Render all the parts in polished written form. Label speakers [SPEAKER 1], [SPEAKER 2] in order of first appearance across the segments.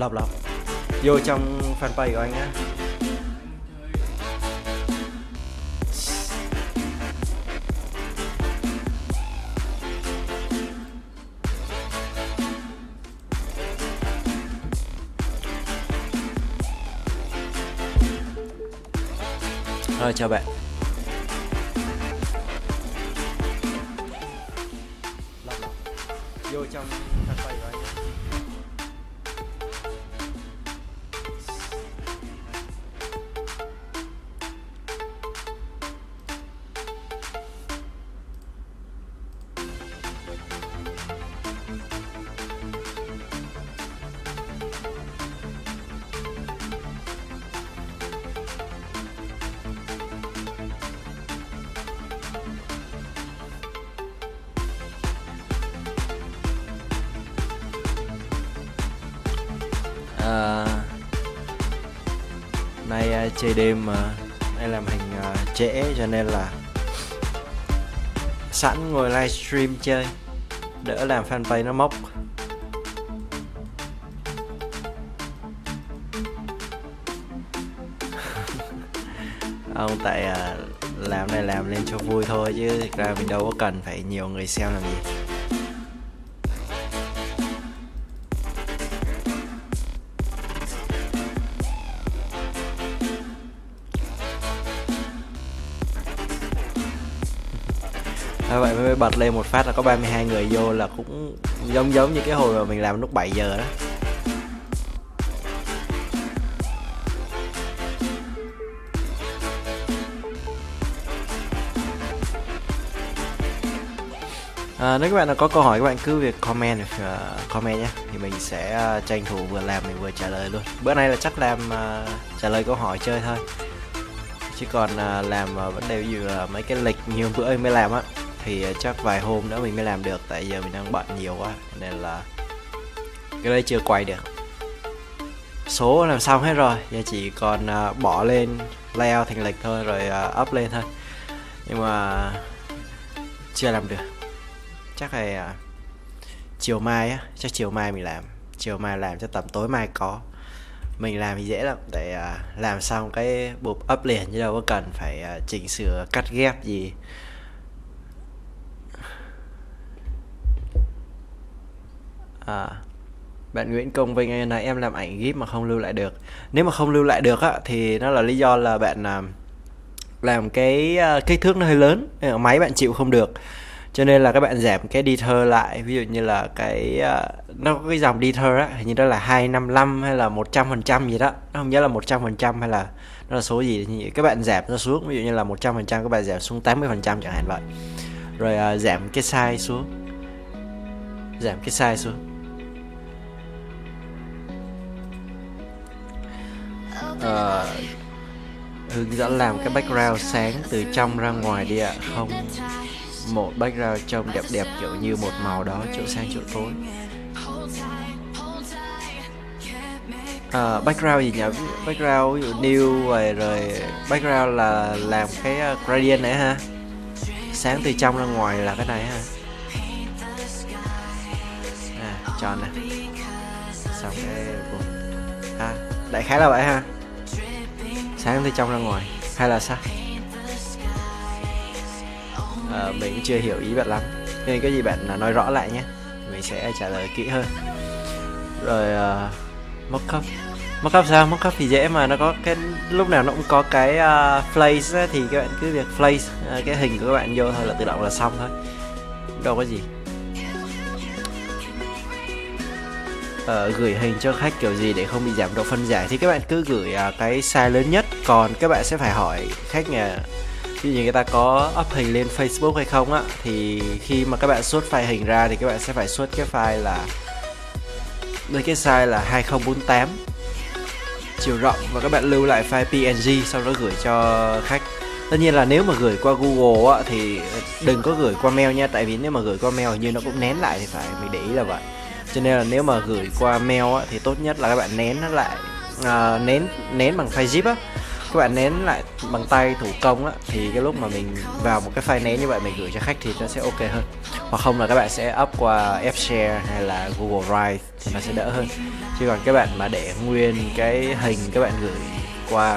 [SPEAKER 1] Lộc vô trong fanpage của anh á. Rồi chào bạn. Lộc vô trong fanpage của anh á. Nay chơi đêm mà nay làm hình trễ cho nên là sẵn ngồi livestream chơi đỡ làm fanpage nó mốc. Ông tại làm này làm lên cho vui thôi chứ thực ra mình đâu có cần phải nhiều người xem làm gì. Vậy mới bật lên một phát là có 32 người vô là cũng giống như cái hồi mà mình làm lúc 7 giờ đó. Nếu các bạn có câu hỏi các bạn cứ việc comment nhé, thì mình sẽ tranh thủ vừa làm mình vừa trả lời luôn. Bữa nay là chắc làm trả lời câu hỏi chơi thôi, chứ còn làm vấn đề ví dụ là mấy cái lịch như bữa anh mới làm á thì chắc vài hôm nữa mình mới làm được, tại giờ mình đang bận nhiều quá nên là cái đấy chưa quay được. Số làm xong hết rồi, giờ chỉ còn bỏ lên layout thành lịch thôi rồi up lên thôi, nhưng mà chưa làm được. Chắc là chiều mai á, chắc chiều mai mình làm, chiều mai làm cho tầm tối mai có. Mình làm thì dễ lắm, để làm xong cái bụp up liền chứ đâu có cần phải chỉnh sửa cắt ghép gì. Bạn Nguyễn Công Vinh anh nói em làm ảnh GIF mà không lưu lại được. Nếu mà không lưu lại được á thì nó là lý do là bạn làm cái kích thước nó hơi lớn, máy bạn chịu không được, cho nên là các bạn giảm cái deter lại. Ví dụ như là cái nó có cái dòng deter á, hình như đó là 255 hay là 100% gì đó, nó không nhớ là 100% hay là nó là số gì thì các bạn giảm nó xuống. Ví dụ như là 100% các bạn giảm xuống 80% chẳng hạn vậy. Rồi giảm cái size xuống, hướng dẫn làm cái background sáng từ trong ra ngoài đi ạ. Không một background trông đẹp kiểu như một màu đó, chỗ sáng chỗ tối. Background gì nhỉ? Background ví dụ new rồi background là làm cái gradient này ha, sáng từ trong ra ngoài là cái này ha. Tròn nè, xong cái đại khái là vậy ha, sáng từ trong ra ngoài hay là sao? Mình cũng chưa hiểu ý bạn lắm, nên cái gì bạn nói rõ lại nhé, mình sẽ trả lời kỹ hơn. Rồi mockup sao? Mockup thì dễ mà, nó có cái lúc nào nó cũng có cái place ấy, thì các bạn cứ việc place cái hình của các bạn vô thôi là tự động là xong thôi, đâu có gì. Gửi hình cho khách kiểu gì để không bị giảm độ phân giải thì các bạn cứ gửi cái size lớn nhất. Còn các bạn sẽ phải hỏi khách nhà, ví dụ như người ta có up hình lên Facebook hay không á, thì khi mà các bạn xuất file hình ra thì các bạn sẽ phải xuất cái file là với cái size là 2048 chiều rộng, và các bạn lưu lại file PNG sau đó gửi cho khách. Tất nhiên là nếu mà gửi qua Google á thì đừng có gửi qua mail nha, tại vì nếu mà gửi qua mail như nó cũng nén lại thì phải, mình để ý là vậy. Cho nên là nếu mà gửi qua mail á thì tốt nhất là các bạn nén nó lại, nén bằng file zip á, các bạn nén lại bằng tay thủ công á, thì cái lúc mà mình vào một cái file nén như vậy mình gửi cho khách thì nó sẽ ok hơn. Hoặc không là các bạn sẽ up qua Fshare hay là Google Drive thì nó sẽ đỡ hơn. Chứ còn các bạn mà để nguyên cái hình các bạn gửi qua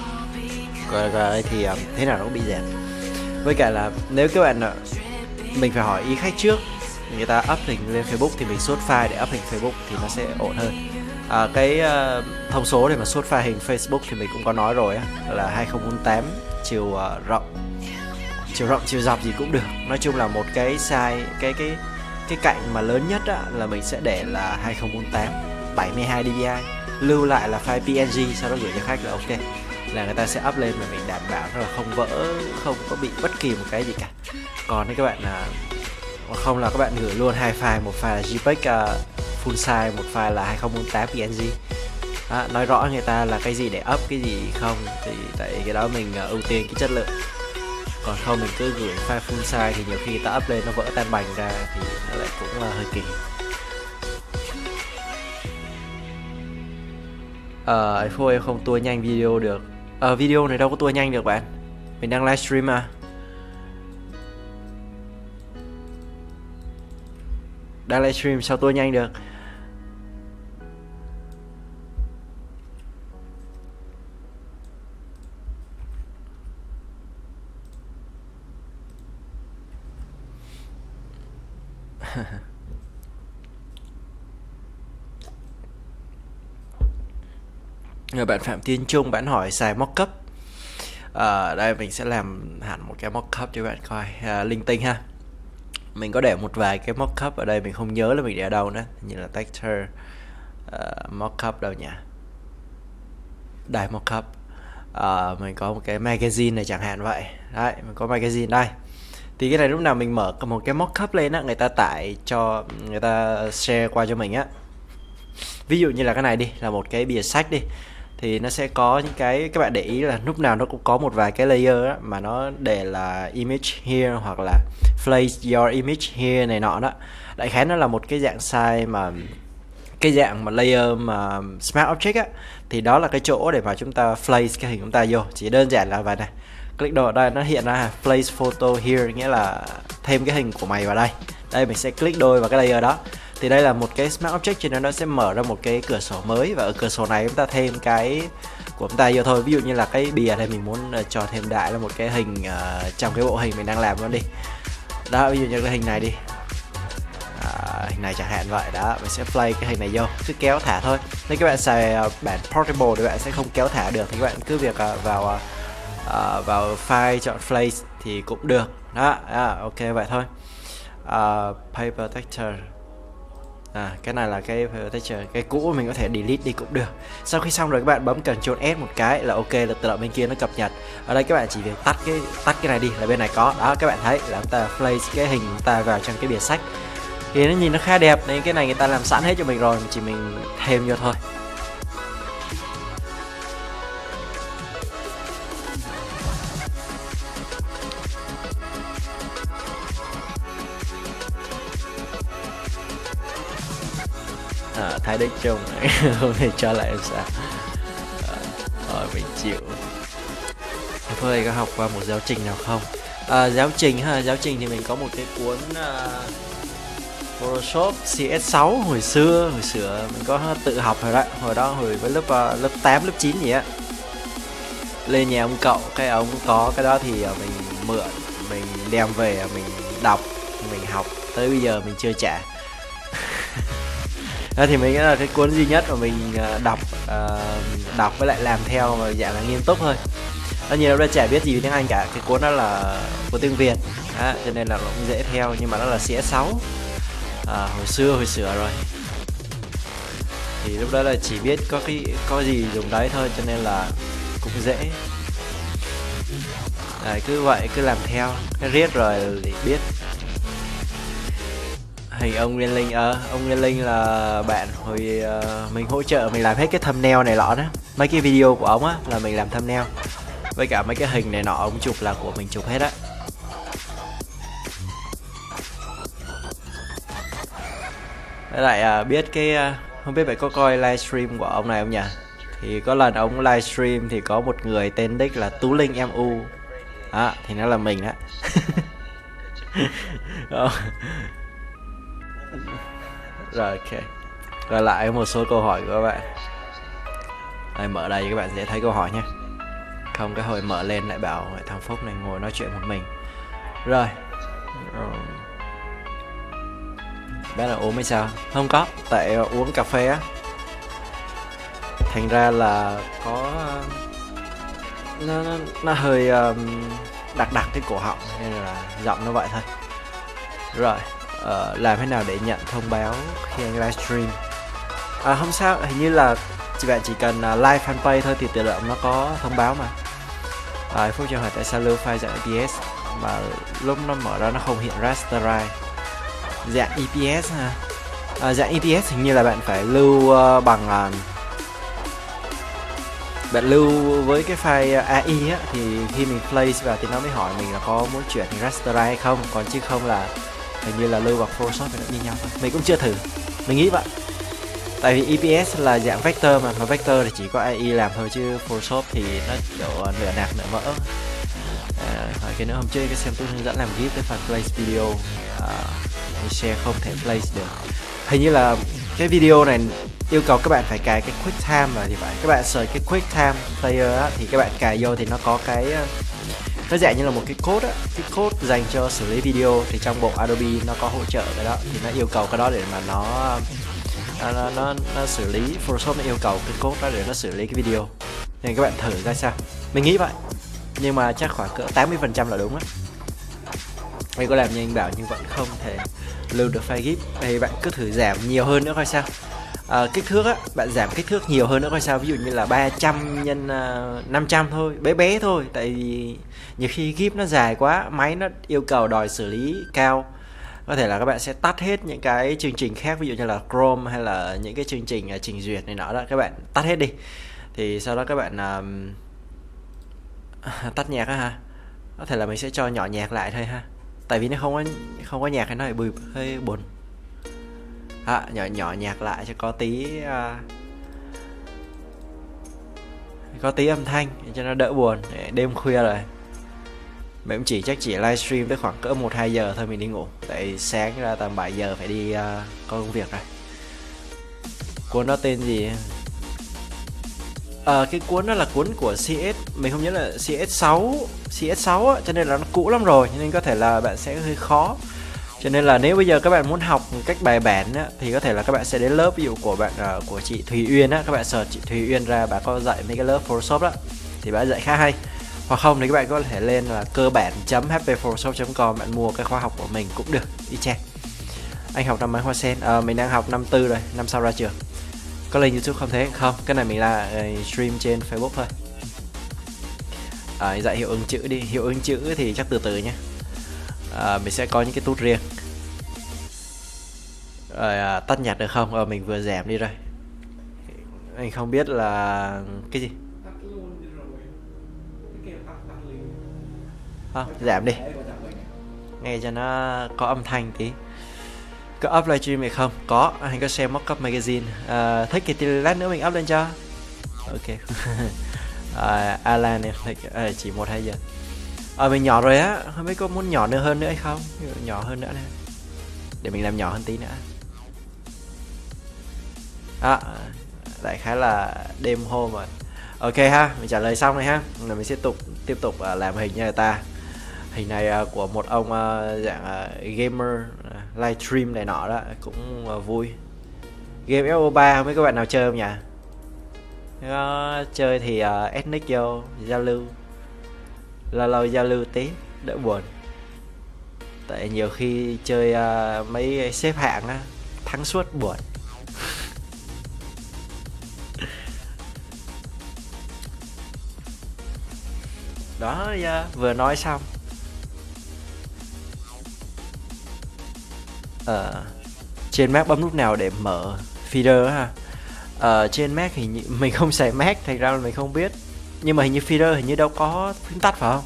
[SPEAKER 1] thì thế nào nó cũng bị dẹp. Với cả là nếu các bạn mình phải hỏi ý khách trước, người ta up hình lên Facebook thì mình xuất file để up hình Facebook thì nó sẽ ổn hơn. Cái thông số để mà xuất file hình Facebook thì mình cũng có nói rồi á, là 2048 chiều rộng chiều dọc gì cũng được. Nói chung là một cái size cái cạnh mà lớn nhất á, là mình sẽ để là 2048 72 dpi, lưu lại là file PNG, sau đó gửi cho khách là ok, là người ta sẽ up lên mà mình đảm bảo là không vỡ, không có bị bất kỳ một cái gì cả. Còn nếu các bạn không là các bạn gửi luôn hai file, một file là JPEG full size, một file là 2048 PNG. Nói rõ người ta là cái gì để up, cái gì không, thì tại cái đó mình ưu tiên cái chất lượng. Còn không mình cứ gửi file full size thì nhiều khi người ta up lên nó vỡ tan bành ra thì nó lại cũng hơi kỳ. iPhone em không tua nhanh video được. Video này đâu có tua nhanh được bạn, mình đang livestream mà. Đang livestream sao tua nhanh được. Người bạn Phạm Tiến Trung bạn hỏi xài mockup. Đây mình sẽ làm hẳn một cái mockup cho bạn coi. Linh tinh ha. Mình có để một vài cái mockup ở đây, mình không nhớ là mình để ở đâu nữa, như là texture mockup đâu nhỉ. Đây mockup. Mình có một cái magazine này chẳng hạn vậy. Đấy, mình có magazine đây. Thì cái này lúc nào mình mở một cái mockup lên á, người ta tải cho, người ta share qua cho mình á. Ví dụ như là cái này đi, là một cái bìa sách đi, thì nó sẽ có những cái, các bạn để ý là lúc nào nó cũng có một vài cái layer á, mà nó để là image here hoặc là place your image here này nọ đó. Đại khái nó là một cái dạng size mà cái dạng mà layer mà Smart Object á, thì đó là cái chỗ để mà chúng ta place cái hình chúng ta vô. Chỉ đơn giản là vậy này, click đồ ở đây nó hiện ra place photo here, nghĩa là thêm cái hình của mày vào đây. Đây mình sẽ click đôi vào cái layer đó. Thì đây là một cái Smart Object cho nên nó sẽ mở ra một cái cửa sổ mới, và ở cửa sổ này chúng ta thêm cái của chúng ta vô thôi. Ví dụ như là cái bìa này mình muốn cho thêm đại là một cái hình trong cái bộ hình mình đang làm nó đi. Đó, ví dụ như cái hình này đi, hình này chẳng hạn vậy đó, mình sẽ play cái hình này vô, cứ kéo thả thôi. Nếu các bạn xài bản portable thì bạn sẽ không kéo thả được, thì các bạn cứ việc vào file chọn place thì cũng được đó. Ok vậy thôi. Paper texture, cái này là cái paper texture, cái cũ mình có thể delete đi cũng được. Sau khi xong rồi các bạn bấm Ctrl S một cái là ok, là tự động bên kia nó cập nhật. Ở đây các bạn chỉ việc tắt cái này đi là bên này có đó. Các bạn thấy là chúng ta place cái hình chúng ta vào trong cái bìa sách thì nó nhìn nó khá đẹp. Nên cái này người ta làm sẵn hết cho mình rồi, chỉ mình thêm vô thôi. Thái Đức Trung không thể cho lại em sao. Rồi mình chịu. Phơi ơi có học qua một giáo trình nào không? Giáo trình ha, giáo trình thì mình có một cái cuốn Photoshop CS6 hồi xưa mình có tự học rồi đó, hồi với lớp 8 lớp 9 gì á. Lên nhà ông cậu, cái ông có cái đó thì mình mượn, mình đem về mình đọc, mình học tới bây giờ mình chưa trả. Đó thì mình nghĩ là cái cuốn duy nhất mà mình đọc với lại làm theo mà dạng là nghiêm túc thôi. Nhiều đứa trẻ biết gì về tiếng Anh cả, cái cuốn đó là của tiếng Việt cho nên là nó cũng dễ theo, nhưng mà nó là CS6 hồi xưa rồi, thì lúc đó là chỉ biết có gì dùng đấy thôi, cho nên là cũng dễ. Cứ vậy cứ làm theo cái riết rồi để biết. Hình ông Nguyên Linh, ông Nguyên Linh là bạn hồi mình hỗ trợ mình làm hết cái thumbnail này lọ đó, mấy cái video của ông á là mình làm thumbnail, với cả mấy cái hình này nọ ông chụp là của mình chụp hết á. Với lại biết cái không biết bạn có coi livestream của ông này không nhỉ? Thì có lần ông livestream thì có một người tên nick là Tú Linh MU. Đó, thì nó là mình á. Rồi ok. Quay lại một số câu hỏi của các bạn. Đây, mở đây các bạn sẽ thấy câu hỏi nhé. Không cái hồi mở lên lại bảo thằng Phúc này ngồi nói chuyện một mình. Rồi. Bé là uống hay sao? Không có, tại uống cà phê á. Thành ra là có nó hơi đặc cái cổ họng nên là giọng nó vậy thôi. Rồi, làm thế nào để nhận thông báo khi anh livestream? Không sao, hình như là bạn chỉ cần like fanpage thôi thì tự động nó có thông báo mà. Phúc cho hỏi tại sao lưu file dạng EPS mà lúc nó mở ra nó không hiện rasterized. Dạng EPS ha. Dạng EPS hình như là bạn phải lưu bằng bạn lưu với cái file AI á, thì khi mình place vào thì nó mới hỏi mình là có muốn chuyển thành rasterized hay không, còn chứ không là hình như là lưu bằng Photoshop thì nó như nhau thôi. Mình cũng chưa thử, mình nghĩ vậy. Tại vì EPS là dạng vector mà vector thì chỉ có AI làm thôi, chứ Photoshop thì nó kiểu nửa nạc nửa mỡ. Hỏi cái nữa, hôm trước cái xem tôi hướng dẫn làm gif cái phần place video, mình share không thể place được. Hình như là cái video này yêu cầu các bạn phải cài cái QuickTime mà thì phải. Các bạn search cái QuickTime Player á, thì các bạn cài vô thì nó có cái nó dạng như là một cái code á, cái code dành cho xử lý video. Thì trong bộ Adobe nó có hỗ trợ cái đó, thì nó yêu cầu cái đó để mà nó xử lý. Photoshop nó yêu cầu cái code đó để nó xử lý cái video. Nên các bạn thử coi sao. Mình nghĩ vậy, nhưng mà chắc khoảng cỡ 80% là đúng á. Mình có làm như anh bảo nhưng vẫn không thể lưu được file GIF. Thì bạn cứ thử giảm nhiều hơn nữa coi sao. Kích thước á, bạn giảm kích thước nhiều hơn nữa coi sao. Ví dụ như là 300 x 500 thôi, bé bé thôi. Tại vì nhiều khi GIF nó dài quá, máy nó yêu cầu đòi xử lý cao. Có thể là các bạn sẽ tắt hết những cái chương trình khác, ví dụ như là Chrome hay là những cái chương trình trình duyệt này nọ đó, các bạn tắt hết đi. Thì sau đó các bạn tắt nhạc á ha. Có thể là mình sẽ cho nhỏ nhạc lại thôi ha. Tại vì nó không có nhạc hay nó hơi buồn. Nhỏ nhạc lại cho có tí âm thanh cho nó đỡ buồn. Đêm khuya rồi. Mình cũng chắc chỉ livestream tới khoảng cỡ 1-2 giờ thôi mình đi ngủ. Tại sáng ra tầm 7 giờ phải đi có công việc rồi. Cuốn đó tên gì? Cái cuốn đó là cuốn của CS, mình không nhớ là CS6 á, cho nên là nó cũ lắm rồi, cho nên có thể là bạn sẽ hơi khó. Cho nên là nếu bây giờ các bạn muốn học một cách bài bản á, thì có thể là các bạn sẽ đến lớp ví dụ của bạn của chị Thùy Uyên á, các bạn search chị Thùy Uyên ra, bà có dạy mấy cái lớp Photoshop đó thì bà dạy khá hay. Hoặc không thì các bạn có thể lên là cơ bản.hpphotoshop.com, bạn mua cái khóa học của mình cũng được, y chang. Anh học năm mấy Hoa Sen? Mình đang học năm 4 rồi, năm sau ra trường. Có lên YouTube không thế? Không, cái này mình là stream trên Facebook thôi. Dạy hiệu ứng chữ đi, hiệu ứng chữ thì chắc từ từ nhé. Mình sẽ có những cái tút riêng. Rồi tắt nhạc được không? Mình vừa giảm đi rồi. Mình không biết là cái gì. Giảm đi, nghe cho nó có âm thanh tí. Có up livestream hay không? Có, anh có xem Mockup Magazine. Thích thì lát nữa mình up lên cho. Ok. Alan em thích chỉ 1-2 giờ. Mình nhỏ rồi á, không biết có muốn nhỏ hơn nữa hay không? Nhỏ hơn nữa nè. Để mình làm nhỏ hơn tí nữa. Đại khái là đêm hôm rồi. Ok ha, mình trả lời xong rồi ha. Rồi mình sẽ tiếp tục làm hình như người ta. Hình này của một ông dạng gamer livestream này nọ đó, cũng vui. Game FO3 không biết các bạn nào chơi không nhỉ? Nếu chơi thì ethnic vô giao lưu, lâu giao lưu tí đỡ buồn. Tại nhiều khi chơi mấy xếp hạng á, thắng suốt buồn. Đó, vừa nói xong. Trên Mac bấm nút nào để mở feeder ha? Trên Mac thì mình không xài Mac, thành ra là mình không biết. Nhưng mà hình như feeder hình như đâu có phím tắt phải không?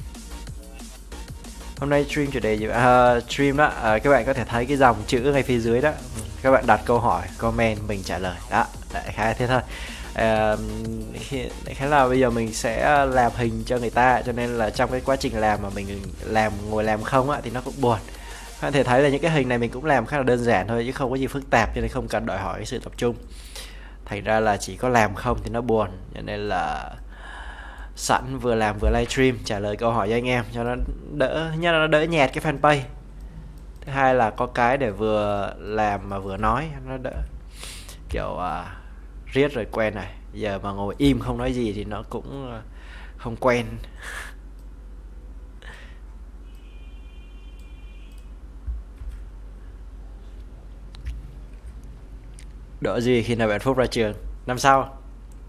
[SPEAKER 1] Hôm nay stream chủ đề gì? Stream đó, các bạn có thể thấy cái dòng chữ ngay phía dưới đó. Các bạn đặt câu hỏi, comment mình trả lời. Đó, đại khái thế thôi. Khá là bây giờ mình sẽ làm hình cho người ta, cho nên là trong cái quá trình làm mà mình ngồi làm không á thì nó cũng buồn. Các bạn thể thấy là những cái hình này mình cũng làm khá là đơn giản thôi chứ không có gì phức tạp, cho nên không cần đòi hỏi cái sự tập trung. Thành ra là chỉ có làm không thì nó buồn, cho nên là sẵn vừa làm vừa livestream trả lời câu hỏi cho anh em cho nó đỡ, nhất là nó đỡ nhạt cái fanpage. Thứ hai là có cái để vừa làm mà vừa nói, nó đỡ kiểu riết rồi quen này, giờ mà ngồi im không nói gì thì nó cũng không quen. Đỡ gì khi nào bạn Phúc ra trường? Năm sau.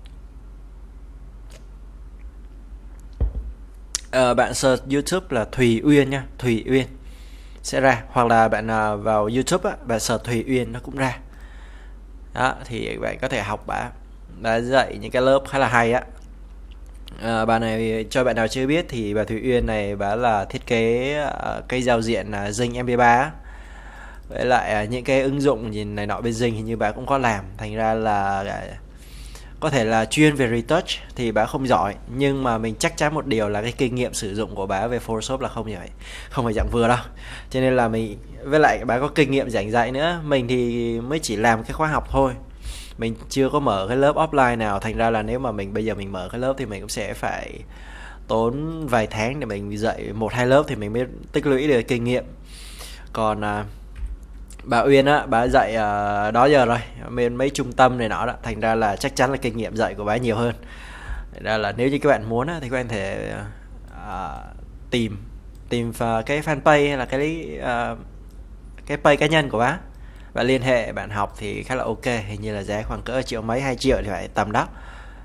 [SPEAKER 1] Bạn search YouTube là Thùy Uyên nha, Thùy Uyên sẽ ra, hoặc là bạn vào YouTube á, bạn search Thùy Uyên nó cũng ra. Đó, thì bạn có thể học bà dạy những cái lớp khá là hay á. Bà này cho bạn nào chưa biết thì bà Thùy Uyên này bà là thiết kế cái giao diện Zing MP3 á. Với lại những cái ứng dụng gì này nọ bên Zing hình như bà cũng có làm, thành ra là có thể là chuyên về retouch thì bà không giỏi, nhưng mà mình chắc chắn một điều là cái kinh nghiệm sử dụng của bà về Photoshop là không phải dạng vừa đâu. Cho nên là mình, với lại bà có kinh nghiệm giảng dạy nữa, mình thì mới chỉ làm cái khóa học thôi, mình chưa có mở cái lớp offline nào, thành ra là nếu mà bây giờ mình mở cái lớp thì mình cũng sẽ phải tốn vài tháng để mình dạy 1-2 lớp thì mình mới tích lũy được kinh nghiệm. Còn bà Uyên á, bà dạy đó giờ rồi bên mấy trung tâm này nọ đó, thành ra là chắc chắn là kinh nghiệm dạy của bà nhiều hơn. Thành ra là nếu như các bạn muốn á, thì các bạn thể tìm cái fanpage hay là cái page cá nhân của bà, bạn liên hệ bạn học thì khá là ok, hình như là giá khoảng cỡ triệu mấy 2 triệu thì phải tầm đó.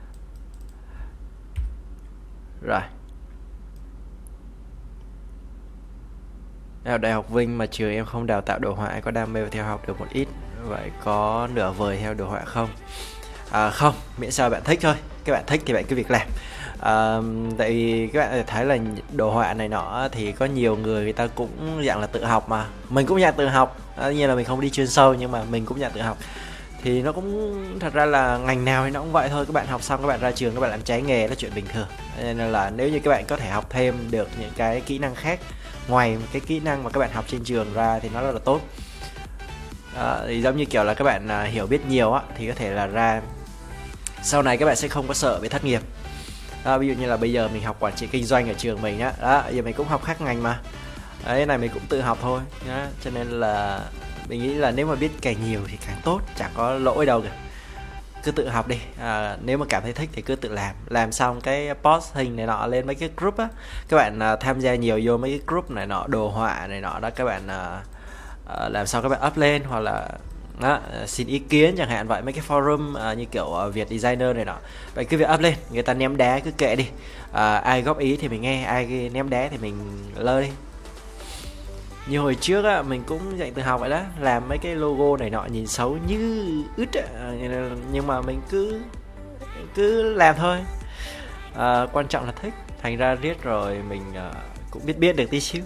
[SPEAKER 1] Rồi, Đại học Vinh mà trường em không đào tạo đồ họa, có đam mê và theo học được một ít, vậy có nửa vời theo đồ họa không? Không, miễn sao bạn thích thôi, các bạn thích thì bạn cứ việc làm. Tại vì các bạn thấy là đồ họa này nọ thì có nhiều người ta cũng dạng là tự học, mà mình cũng dạng tự học, tất nhiên là mình không đi chuyên sâu nhưng mà mình cũng dạng tự học, thì nó cũng thật ra là ngành nào thì nó cũng vậy thôi, các bạn học xong các bạn ra trường các bạn làm trái nghề là chuyện bình thường. Nên là nếu như các bạn có thể học thêm được những cái kỹ năng khác ngoài cái kỹ năng mà các bạn học trên trường ra thì nó rất là tốt. Thì giống như kiểu là các bạn hiểu biết nhiều á, thì có thể là ra sau này các bạn sẽ không có sợ bị thất nghiệp. Ví dụ như là bây giờ mình học quản trị kinh doanh ở trường mình á, giờ mình cũng học khác ngành mà, đấy này mình cũng tự học thôi đó. Cho nên là mình nghĩ là nếu mà biết càng nhiều thì càng tốt, chẳng có lỗi đâu cả, cứ tự học đi. Nếu mà cảm thấy thích thì cứ tự làm xong cái post hình này nọ lên mấy cái group á, các bạn tham gia nhiều vô mấy cái group này nọ đồ họa này nọ đó, các bạn làm sao các bạn up lên, hoặc là xin ý kiến chẳng hạn vậy, mấy cái forum như kiểu Việt Designer này nọ, vậy cứ việc up lên, người ta ném đá cứ kệ đi, ai góp ý thì mình nghe, ai ném đá thì mình lơ đi. Như hồi trước á, mình cũng dạy tự học vậy đó, làm mấy cái logo này nọ nhìn xấu như ứt nhưng mà mình cứ làm thôi. Quan trọng là thích, thành ra riết rồi mình cũng biết được tí xíu.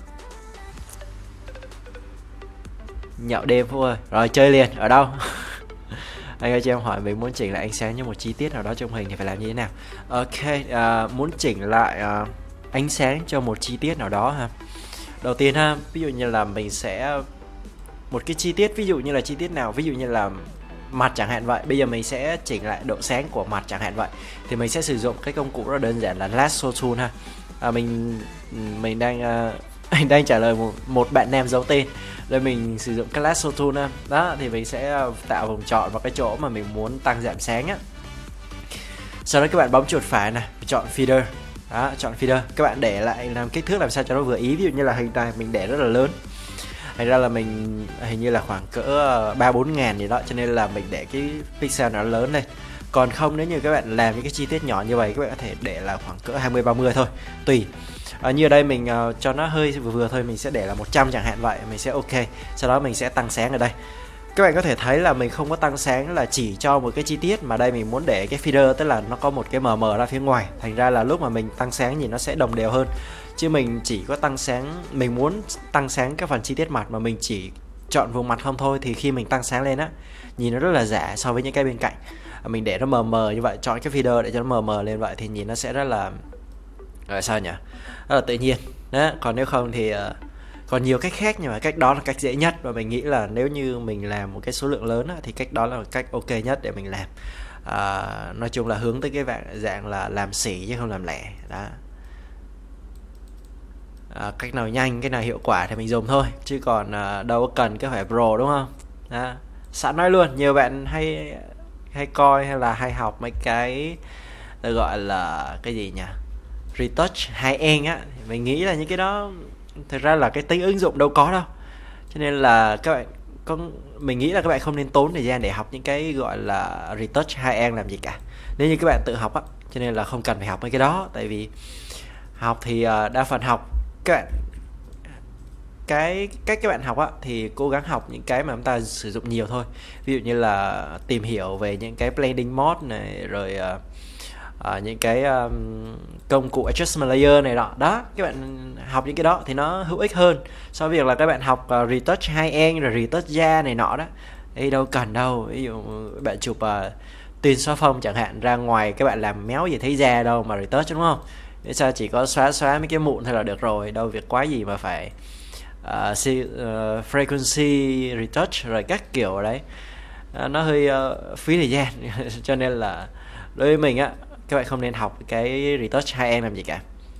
[SPEAKER 1] Nhậu đêm Phúc ơi, rồi chơi liền, ở đâu? Anh ơi cho em hỏi, mình muốn chỉnh lại ánh sáng cho một chi tiết nào đó trong hình thì phải làm như thế nào? Ok, muốn chỉnh lại ánh sáng cho một chi tiết nào đó ha. Đầu tiên ha, ví dụ như là mình sẽ một cái chi tiết, ví dụ như là chi tiết nào, ví dụ như là mặt chẳng hạn vậy, bây giờ mình sẽ chỉnh lại độ sáng của mặt chẳng hạn vậy, thì mình sẽ sử dụng cái công cụ rất đơn giản là Lasso Tool ha. Mình đang trả lời một bạn nam giấu tên, rồi mình sử dụng cái Lasso Tool ha. Đó thì mình sẽ tạo vùng chọn vào cái chỗ mà mình muốn tăng giảm sáng á. Sau đó các bạn bấm chuột phải này, chọn feeder. Đó, chọn feeder, các bạn để lại làm kích thước làm sao cho nó vừa ý. Ví dụ như là hình này mình để rất là lớn, thành ra là mình hình như là khoảng cỡ 3-4 ngàn gì đó, cho nên là mình để cái pixel nó lớn lên. Còn không, nếu như các bạn làm những cái chi tiết nhỏ như vậy, các bạn có thể để là khoảng cỡ 20-30 thôi, tùy. Như ở đây mình cho nó hơi vừa thôi, mình sẽ để là 100 chẳng hạn vậy, mình sẽ ok. Sau đó mình sẽ tăng sáng ở đây. Các bạn có thể thấy là mình không có tăng sáng là chỉ cho một cái chi tiết, mà đây mình muốn để cái feeder, tức là nó có một cái mờ ra phía ngoài, thành ra là lúc mà mình tăng sáng nhìn nó sẽ đồng đều hơn. Chứ mình chỉ có tăng sáng, mình muốn tăng sáng các phần chi tiết mặt mà mình chỉ chọn vùng mặt không thôi, thì khi mình tăng sáng lên á, nhìn nó rất là giả so với những cái bên cạnh. mình để nó mờ mờ như vậy, chọn cái video để cho nó mờ mờ lên vậy thì nhìn nó sẽ rất là sao nhỉ, rất là tự nhiên đó. Còn nếu không thì còn nhiều cách khác, nhưng mà cách đó là cách dễ nhất, và mình nghĩ là nếu như mình làm một cái số lượng lớn thì cách đó là cách ok nhất để mình làm. Nói chung là hướng tới cái dạng là làm xỉ chứ không làm lẻ đó. Cách nào nhanh, cách nào hiệu quả thì mình dùng thôi, chứ còn đâu có cần cái phải pro đúng không đó. Sẵn nói luôn, nhiều bạn hay coi hay là hay học mấy cái gọi là cái gì nhỉ, retouch high-end á, mình nghĩ là những cái đó thực ra là cái tính ứng dụng đâu có đâu, cho nên là các bạn mình nghĩ là các bạn không nên tốn thời gian để học những cái gọi là retouch high-end làm gì cả, nếu như các bạn tự học á. Cho nên là không cần phải học mấy cái đó, tại vì học thì đa phần học các bạn cách các bạn học á thì cố gắng học những cái mà chúng ta sử dụng nhiều thôi. Ví dụ như là tìm hiểu về những cái blending mode này, rồi những cái công cụ adjustment layer này đó. Các bạn học những cái đó thì nó hữu ích hơn so với việc là các bạn học retouch high-end rồi retouch da này nọ đó. Ấy đâu cần đâu. Ví dụ bạn chụp tiền xóa phông chẳng hạn, ra ngoài các bạn làm méo gì thấy da đâu mà retouch đúng không? Để sao chỉ có xóa mấy cái mụn thôi là được rồi, đâu việc quá gì mà phải frequency retouch rồi các kiểu đấy. Nó hơi phí thời gian cho nên là đối với mình á, các bạn không nên học cái retouch high-end làm gì cả.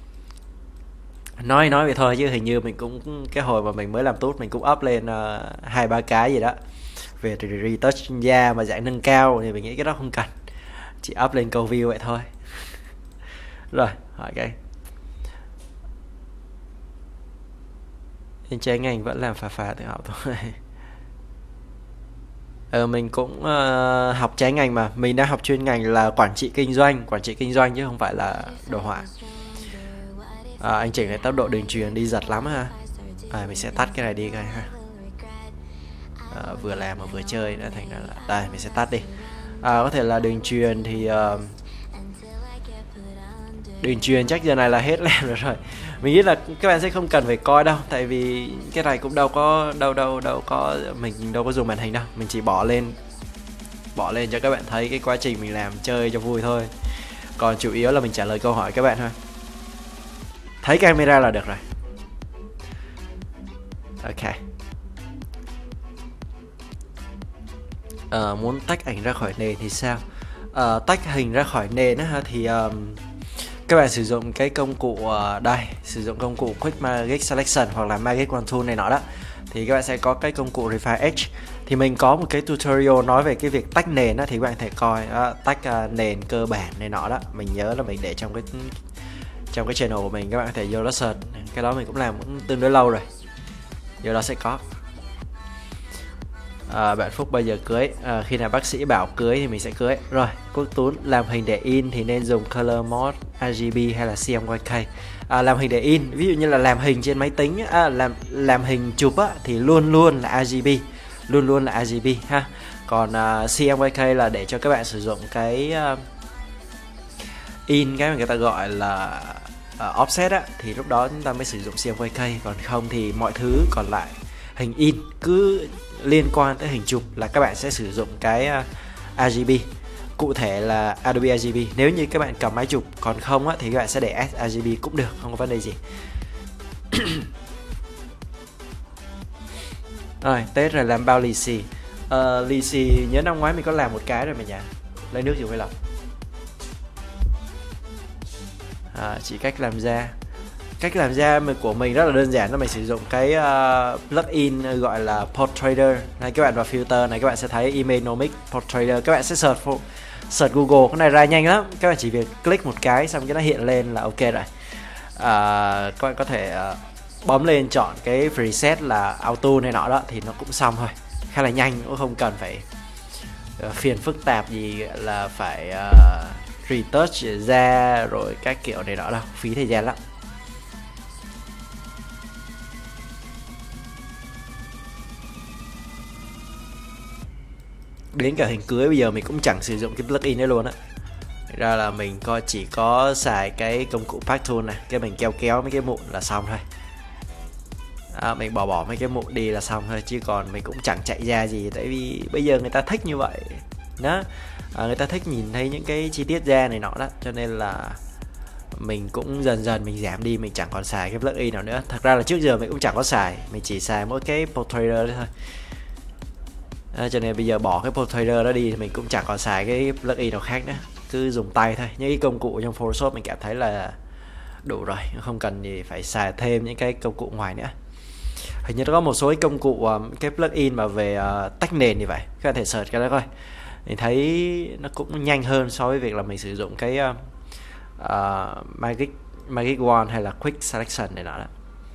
[SPEAKER 1] Nói vậy thôi chứ hình như mình cũng cái hồi mà mình mới làm tốt mình cũng up lên 2-3 cái gì đó về retouch da mà dạng nâng cao, thì mình nghĩ cái đó không cần, chỉ up lên câu view vậy thôi. Rồi hỏi cái trái ngành vẫn làm phà tự học thôi. Mình cũng học trái ngành mà mình đã học chuyên ngành là quản trị kinh doanh chứ không phải là đồ họa. Anh chỉnh lại tốc độ đường truyền đi giật lắm ha. Mình sẽ tắt cái này đi coi ha. Vừa làm mà vừa chơi đã thành ra là đây, mình sẽ tắt đi. Có thể là đường truyền thì đường truyền chắc giờ này là hết làm rồi. Mình nghĩ là các bạn sẽ không cần phải coi đâu, tại vì cái này cũng đâu có mình đâu có dùng màn hình đâu, mình chỉ bỏ lên cho các bạn thấy cái quá trình mình làm chơi cho vui thôi. Còn chủ yếu là mình trả lời câu hỏi các bạn thôi. Thấy camera là được rồi. Ok. Muốn tách ảnh ra khỏi nền thì sao? Tách hình ra khỏi nền á thì các bạn sử dụng cái công cụ đây, sử dụng công cụ Quick Magic Selection hoặc là Magic Wand Tool này nọ đó, thì các bạn sẽ có cái công cụ Refine Edge. Thì mình có một cái tutorial nói về cái việc tách nền đó, thì các bạn thể coi tách nền cơ bản này nọ đó. Mình nhớ là mình để trong cái channel của mình, các bạn có thể vô đó search. Cái đó mình cũng làm cũng tương đối lâu rồi, vô đó sẽ có. Bạn Phúc bây giờ cưới, khi nào bác sĩ bảo cưới thì mình sẽ cưới. Rồi, Quốc Tuấn làm hình để in thì nên dùng color mode, RGB hay là CMYK? Làm hình để in, ví dụ như là làm hình trên máy tính, làm hình chụp á, thì luôn là RGB, ha. Còn CMYK là để cho các bạn sử dụng cái in, cái mà người ta gọi là offset á, thì lúc đó chúng ta mới sử dụng CMYK. Còn không thì mọi thứ còn lại hình in cứ liên quan tới hình chụp là các bạn sẽ sử dụng cái RGB, cụ thể là Adobe RGB nếu như các bạn cầm máy chụp. Còn không á, thì các bạn sẽ để sRGB cũng được, không có vấn đề gì. Rồi, Tết rồi làm bao lì xì. Lì xì nhớ năm ngoái mình có làm một cái rồi mà nhỉ. Lấy nước dùng với lọc. Chỉ cách làm ra. Cách làm ra của mình rất là đơn giản, là mình sử dụng cái plugin gọi là Portrader. Này, các bạn vào filter này các bạn sẽ thấy Imagenomics Portrader. Các bạn sẽ search Google, cái này ra nhanh lắm. Các bạn chỉ việc click một cái xong cái nó hiện lên là ok rồi. Các bạn có thể bấm lên chọn cái preset là auto này nọ đó thì nó cũng xong thôi. Khá là nhanh, cũng không cần phải phiền phức tạp gì là phải retouch ra rồi các kiểu này nọ đâu, phí thời gian lắm. Đến cả hình cưới bây giờ mình cũng chẳng sử dụng cái plugin đấy luôn á. Ra là mình chỉ có xài cái công cụ Path Tool này, cái mình kéo mấy cái mụn là xong thôi. Mình bỏ mấy cái mụn đi là xong thôi, chứ còn mình cũng chẳng chạy ra gì, tại vì bây giờ người ta thích như vậy. đó. Người ta thích nhìn thấy những cái chi tiết da này nọ đó, cho nên là mình cũng dần dần mình giảm đi, mình chẳng còn xài cái plugin nào nữa. Thật ra là trước giờ mình cũng chẳng có xài, mình chỉ xài mỗi cái Portrader thôi. Cho nên bây giờ bỏ cái Portrader đó đi thì mình cũng chẳng còn xài cái plugin nào khác nữa, cứ dùng tay thôi. Những cái công cụ trong Photoshop mình cảm thấy là đủ rồi, không cần gì phải xài thêm những cái công cụ ngoài nữa. Hình như có một số cái công cụ cái plugin mà về tách nền như vậy, các bạn thể search cái đó coi. Mình thấy nó cũng nhanh hơn so với việc là mình sử dụng cái Magic Wand hay là Quick Selection này nọ đó.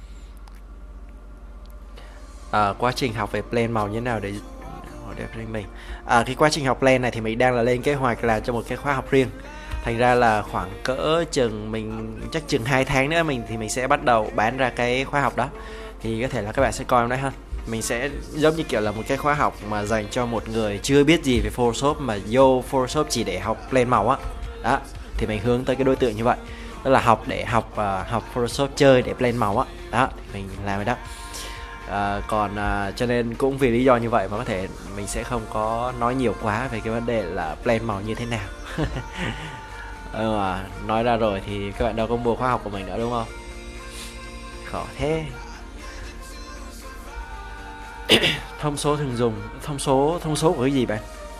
[SPEAKER 1] Quá trình học về plan màu như thế nào để đẹp riêng mình. Cái quá trình học plan này thì mình đang là lên kế hoạch là cho một cái khóa học riêng. Thành ra là khoảng cỡ chắc chừng 2 tháng nữa mình sẽ bắt đầu bán ra cái khóa học đó. Thì có thể là các bạn sẽ coi đấy ha. Mình sẽ giống như kiểu là một cái khóa học mà dành cho một người chưa biết gì về Photoshop mà vô Photoshop chỉ để học plan màu á. Đó, thì mình hướng tới cái đối tượng như vậy. Đó là học để học Photoshop chơi để plan màu á. Đó, thì mình làm cái đó. Cho nên cũng vì lý do như vậy mà có thể mình sẽ không có nói nhiều quá về cái vấn đề là plan màu như thế nào. Mà nói ra rồi thì các bạn đâu có mua khóa học của mình nữa đúng không? Khó thế. Thông số thường dùng, thông số của cái gì bạn?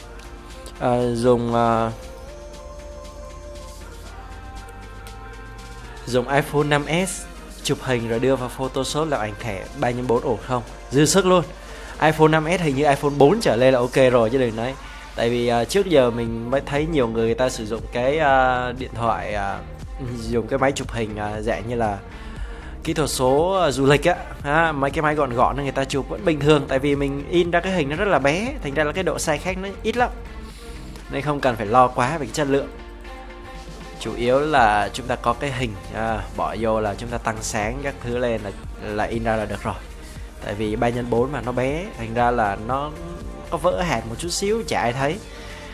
[SPEAKER 1] Dùng iPhone 5s chụp hình rồi đưa vào Photoshop làm ảnh thẻ 3x4 ổn không? Dư sức luôn. iPhone 5s hình như iPhone 4 trở lên là ok rồi chứ đừng nói. Tại vì trước giờ mình mới thấy nhiều người ta sử dụng cái điện thoại, dùng cái máy chụp hình dạng như là kỹ thuật số du lịch á, mấy cái máy gọn gọn người ta chụp vẫn bình thường. Tại vì mình in ra cái hình nó rất là bé, thành ra là cái độ sai khác nó ít lắm, nên không cần phải lo quá về cái chất lượng. Chủ yếu là chúng ta có cái hình bỏ vô là chúng ta tăng sáng các thứ lên là in ra là được rồi. Tại vì 3x4 mà nó bé, thành ra là nó có vỡ hạt một chút xíu chả ai thấy.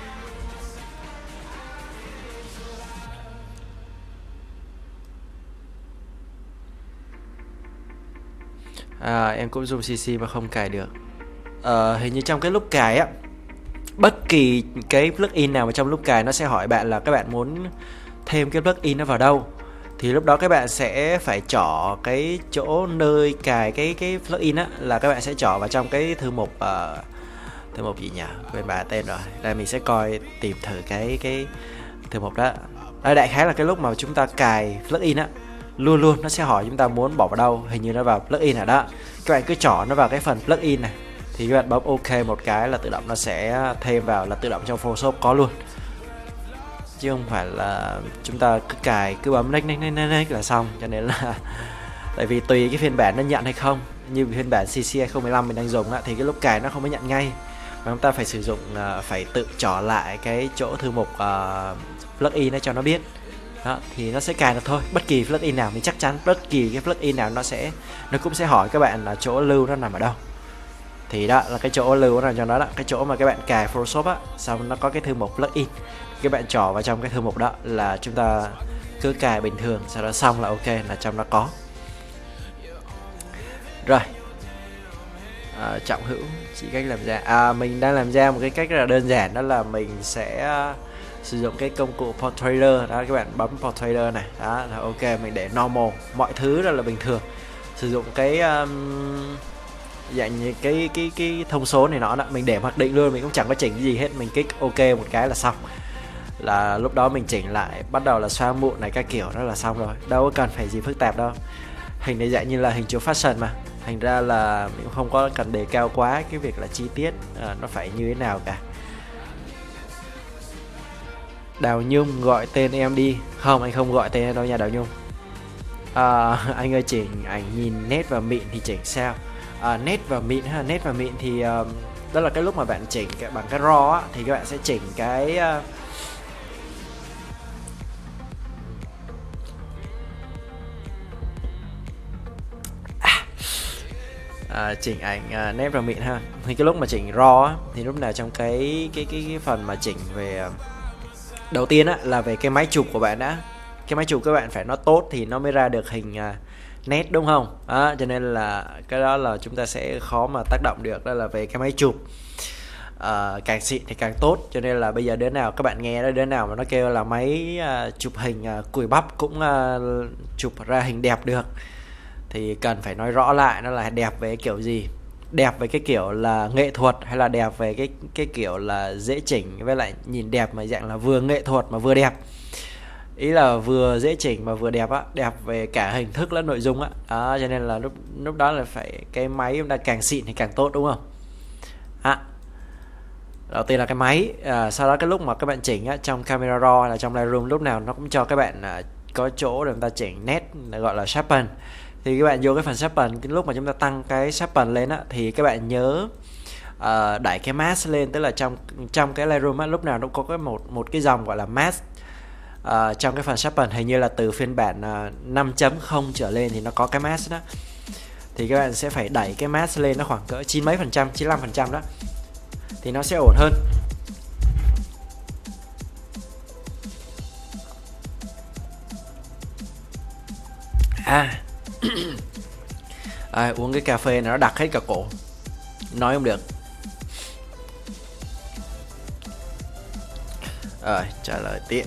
[SPEAKER 1] Em cũng dùng CC mà không cài được. Hình như trong cái lúc cài á, bất kỳ cái plugin nào mà trong lúc cài nó sẽ hỏi bạn là các bạn muốn thêm cái plugin nó vào đâu. Thì lúc đó các bạn sẽ phải chọn cái chỗ nơi cài cái plugin á, là các bạn sẽ chọn vào trong cái thư mục gì nhỉ? Quên bà tên rồi. Đây mình sẽ tìm thử cái thư mục đó. Đại khái là cái lúc mà chúng ta cài plugin á, luôn nó sẽ hỏi chúng ta muốn bỏ vào đâu. Hình như nó vào plugin rồi đó. Các bạn cứ chọn nó vào cái phần plugin này, thì các bạn bấm OK một cái là tự động nó sẽ thêm vào, là tự động trong Photoshop có luôn, chứ không phải là chúng ta cứ bấm next là xong. Cho nên là tại vì tùy cái phiên bản nó nhận hay không. Như phiên bản CC 2015 mình đang dùng á, thì cái lúc cài nó không có nhận ngay, và chúng ta phải sử dụng phải tự chọn lại cái chỗ thư mục plugin để cho nó biết. Đó, thì nó sẽ cài được thôi. Bất kỳ plugin nào, mình chắc chắn bất kỳ cái plugin nào nó cũng sẽ hỏi các bạn là chỗ lưu nó nằm ở đâu. Thì đó là cái chỗ lưu nó nằm cho nó đó, cái chỗ mà các bạn cài Photoshop á, xong nó có cái thư mục plugin, các bạn chọn vào trong cái thư mục đó là chúng ta cứ cài bình thường, sau đó xong là ok, là trong đó có rồi. Trọng Hữu chỉ cách làm ra, mình đang làm ra một cái cách rất là đơn giản, đó là mình sẽ sử dụng cái công cụ Portrader đó. Các bạn bấm Portrader này đó là ok, mình để normal, mọi thứ đó là bình thường. Sử dụng cái dạng như cái thông số này nọ đó, mình để mặc định luôn, mình cũng chẳng có chỉnh cái gì hết. Mình kích ok một cái là xong, là lúc đó mình chỉnh lại, bắt đầu là xóa mụn này các kiểu, đó là xong rồi, đâu có cần phải gì phức tạp đâu. Hình này dạng như là hình chiếu fashion mà, thành ra là mình cũng không có cần đề cao quá cái việc là chi tiết nó phải như thế nào cả. Đào Nhung gọi tên em đi. Không, anh không gọi tên em đâu nha Đào Nhung. Anh ơi, chỉnh ảnh nhìn nét và mịn thì chỉnh sao? Nét và mịn ha, nét và mịn thì đó là cái lúc mà bạn chỉnh bằng cái RAW á, thì các bạn sẽ chỉnh cái chỉnh ảnh nét và mịn ha. Thì cái lúc mà chỉnh RAW á, thì lúc nào trong cái phần mà chỉnh về đầu tiên á, là về cái máy chụp của bạn đã. Cái máy chụp các bạn phải nó tốt thì nó mới ra được hình nét, đúng không? Cho nên là cái đó là chúng ta sẽ khó mà tác động được, đó là về cái máy chụp. càng xịn thì càng tốt. Cho nên là bây giờ đứa nào các bạn nghe đó, đứa nào mà nó kêu là máy chụp hình cùi bắp cũng chụp ra hình đẹp được, thì cần phải nói rõ lại nó là đẹp về kiểu gì. Đẹp về cái kiểu là nghệ thuật, hay là đẹp về cái kiểu là dễ chỉnh, với lại nhìn đẹp mà dạng là vừa nghệ thuật mà vừa đẹp. Ý là vừa dễ chỉnh mà vừa đẹp á, đẹp về cả hình thức lẫn nội dung á. Cho nên là lúc đó là phải cái máy chúng ta càng xịn thì càng tốt, đúng không? Đầu tiên là cái máy, sau đó cái lúc mà các bạn chỉnh á, trong Camera Raw hay là trong Lightroom, lúc nào nó cũng cho các bạn có chỗ để chúng ta chỉnh nét, gọi là sharpen. Thì các bạn vô cái phần sharpen, cái lúc mà chúng ta tăng cái sharpen lên á, thì các bạn nhớ đẩy cái mask lên. Tức là trong cái Lightroom á, lúc nào nó có cái một cái dòng gọi là mask. Trong cái phần sharpen hình như là từ phiên bản 5.0 trở lên thì nó có cái mask đó. Thì các bạn sẽ phải đẩy cái mask lên, nó khoảng cỡ 9 mấy phần trăm, 95% đó, thì nó sẽ ổn hơn. Uống cái cà phê này nó đặc hết cả cổ, nói không được. Trả lời tiếp.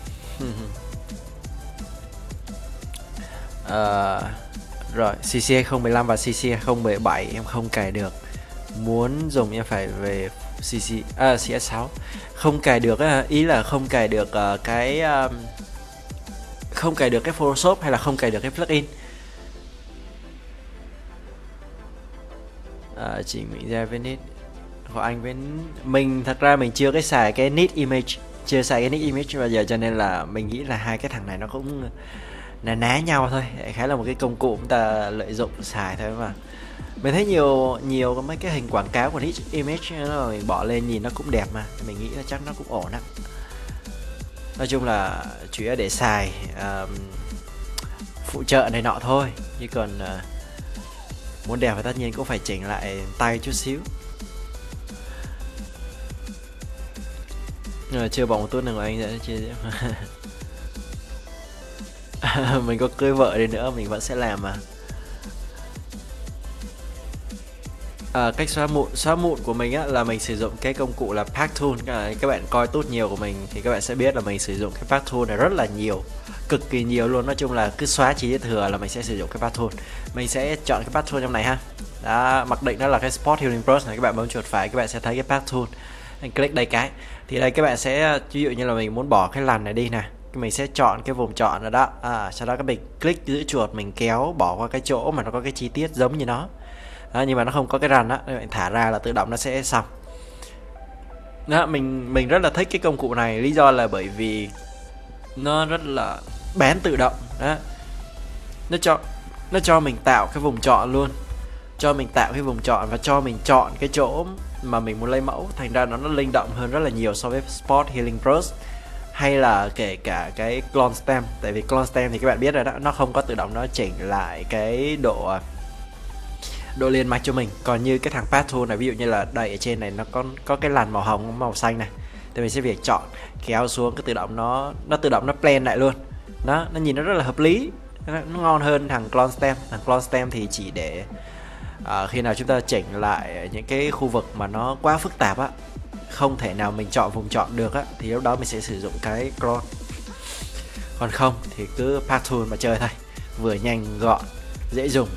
[SPEAKER 1] Rồi, CC 2015 và CC 2017 em không cài được. Muốn dùng em phải về CS6. Không cài được ý là không cài được không cài được cái Photoshop hay là không cài được cái plugin. Chỉ mình ra với nít của anh với mình, thật ra mình chưa xài cái nit image, chưa xài cái nit image bao giờ, cho nên là mình nghĩ là hai cái thằng này nó cũng ná nhau thôi. Khá là một cái công cụ chúng ta lợi dụng xài thôi mà. Mình thấy nhiều mấy cái hình quảng cáo của nit image nó mình bỏ lên nhìn nó cũng đẹp mà, mình nghĩ là chắc nó cũng ổn á. Nói chung là chủ yếu để xài phụ trợ này nọ thôi, chứ còn muốn đẹp thì tất nhiên cũng phải chỉnh lại tay chút xíu. Chưa bỏ một tuốt nào của anh sẽ chia mình có cưới vợ đi nữa mình vẫn sẽ làm mà. Cách xóa mụn của mình á, là mình sử dụng cái công cụ là Pack Tool. Các bạn coi tốt nhiều của mình thì các bạn sẽ biết là mình sử dụng cái Pack Tool này rất là nhiều, cực kỳ nhiều luôn. Nói chung là cứ xóa chi tiết thừa là mình sẽ sử dụng cái Pack Tool. Mình sẽ chọn cái Pack Tool trong này ha. Đó, mặc định đó là cái Spot Healing Brush này, các bạn bấm chuột phải các bạn sẽ thấy cái Pack Tool. Anh click đây cái thì đây các bạn sẽ, ví dụ như là mình muốn bỏ cái lằn này đi nè, mình sẽ chọn cái vùng chọn rồi đó. Sau đó các mình click giữ chuột, mình kéo bỏ qua cái chỗ mà nó có cái chi tiết giống như nó. Nhưng mà nó không có cái rằn á, bạn thả ra là tự động nó sẽ xong. Đó, mình rất là thích cái công cụ này, lý do là bởi vì nó rất là bén tự động đó. Nó cho mình tạo cái vùng chọn luôn, cho mình tạo cái vùng chọn và cho mình chọn cái chỗ mà mình muốn lấy mẫu, thành ra nó linh động hơn rất là nhiều so với Spot Healing Brush hay là kể cả cái Clone Stamp. Tại vì Clone Stamp thì các bạn biết rồi đó, nó không có tự động nó chỉnh lại cái độ liền mạch cho mình. Còn như cái thằng Path Tool này, ví dụ như là đây ở trên này nó có cái lằn màu hồng màu xanh này, thì mình sẽ việc chọn kéo xuống, cái tự động nó tự động nó blend lại luôn đó, nó nhìn nó rất là hợp lý, nó ngon hơn thằng Clone Stamp. Thằng Clone Stamp thì chỉ để khi nào chúng ta chỉnh lại những cái khu vực mà nó quá phức tạp á, không thể nào mình chọn vùng chọn được á, thì lúc đó mình sẽ sử dụng cái Clone. Còn không thì cứ Path Tool mà chơi thôi, vừa nhanh gọn dễ dùng.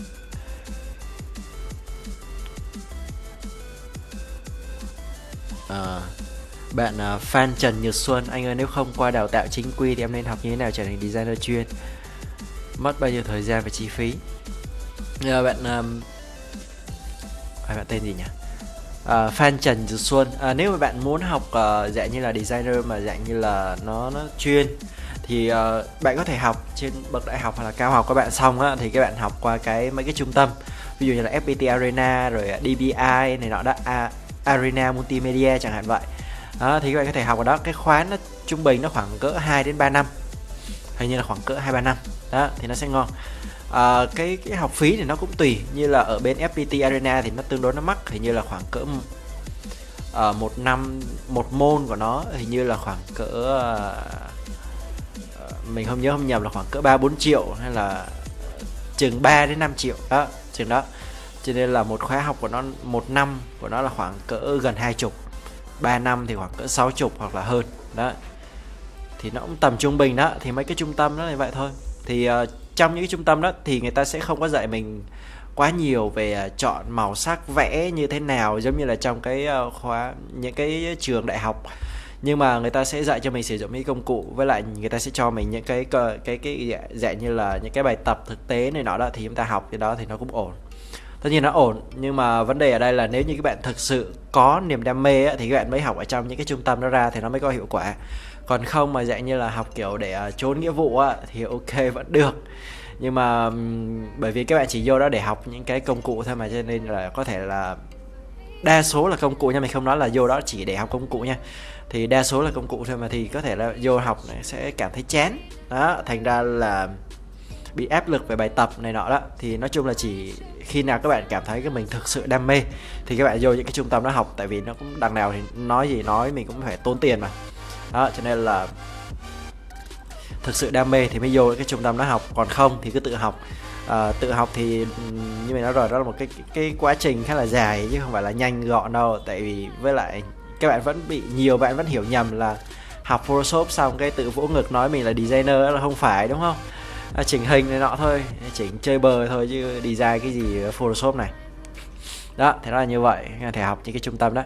[SPEAKER 1] Bạn Phan Trần Nhật Xuân: anh ơi, nếu không qua đào tạo chính quy thì em nên học như thế nào trở thành designer chuyên, mất bao nhiêu thời gian và chi phí? Bạn tên gì nhỉ? Phan Trần Nhật Xuân. Nếu mà bạn muốn học dạng như là designer mà dạng như là nó chuyên thì bạn có thể học trên bậc đại học hoặc là cao học. Các bạn xong á thì các bạn học qua mấy cái trung tâm, ví dụ như là FPT Arena rồi DBI này nọ đó, Arena Multimedia chẳng hạn vậy. Đó, thì các bạn có thể học ở đó. Cái khóa nó trung bình nó khoảng cỡ 2 đến 3 năm, hình như là khoảng cỡ 2-3 năm đó, thì nó sẽ ngon. Cái học phí thì nó cũng tùy, như là ở bên FPT Arena thì nó tương đối nó mắc, hình như là khoảng cỡ một năm một môn của nó hình như là khoảng cỡ mình không nhầm là khoảng cỡ 3-4 triệu hay là chừng 3 đến 5 triệu đó, chừng đó. cho nên là một khóa học của nó, 1 năm của nó là khoảng cỡ gần 20, 3 năm thì khoảng cỡ 60 hoặc là hơn đó. Thì nó cũng tầm trung bình đó. Thì mấy cái trung tâm đó là vậy thôi. Thì trong những cái trung tâm đó thì người ta sẽ không có dạy mình quá nhiều về chọn màu sắc vẽ như thế nào giống như là trong cái khóa những cái trường đại học, nhưng mà người ta sẽ dạy cho mình sử dụng những công cụ, với lại người ta sẽ cho mình những cái dạng như là những cái bài tập thực tế này nọ đó, thì chúng ta học cái đó thì nó cũng ổn. Tất nhiên nó ổn, nhưng mà vấn đề ở đây là nếu như các bạn thực sự có niềm đam mê á, thì các bạn mới học ở trong những cái trung tâm đó ra thì nó mới có hiệu quả. Còn không mà dạng như là học kiểu để trốn nghĩa vụ á thì ok vẫn được, nhưng mà bởi vì các bạn chỉ vô đó để học những cái công cụ thôi mà, cho nên là có thể là đa số là công cụ nha, mình không nói là vô đó chỉ để học công cụ nha, thì đa số là công cụ thôi mà, thì có thể là vô học này sẽ cảm thấy chán đó, thành ra là bị áp lực về bài tập này nọ đó. Thì nói chung là chỉ khi nào các bạn cảm thấy cái mình thực sự đam mê thì các bạn vô những cái trung tâm đó học, tại vì nó cũng đằng nào thì nói gì nói mình cũng phải tốn tiền mà đó, cho nên là thực sự đam mê thì mới vô cái trung tâm đó học, còn không thì cứ tự học. Tự học thì như mình nói rồi, đó là một cái quá trình khá là dài chứ không phải là nhanh gọn đâu. Tại vì với lại các bạn vẫn bị, nhiều bạn vẫn hiểu nhầm là học Photoshop xong cái tự vỗ ngực nói mình là designer, là không phải, đúng không? Chỉnh hình này nọ thôi, chỉnh chơi bời thôi, chứ design cái gì Photoshop này đó. Thế đó là như vậy, thể học những cái trung tâm đó.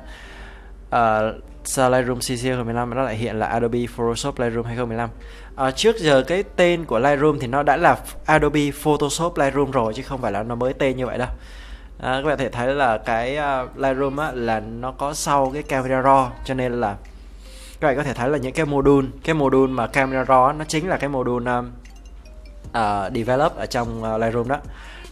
[SPEAKER 1] Sao Lightroom CC 2015 nó lại hiện là Adobe Photoshop Lightroom 2015? Trước giờ cái tên của Lightroom thì nó đã là Adobe Photoshop Lightroom rồi, chứ không phải là nó mới tên như vậy đâu. Các bạn thể thấy là cái Lightroom á, là nó có sau cái Camera Raw, cho nên là các bạn có thể thấy là những cái module mà Camera Raw á, nó chính là cái module develop ở trong Lightroom đó.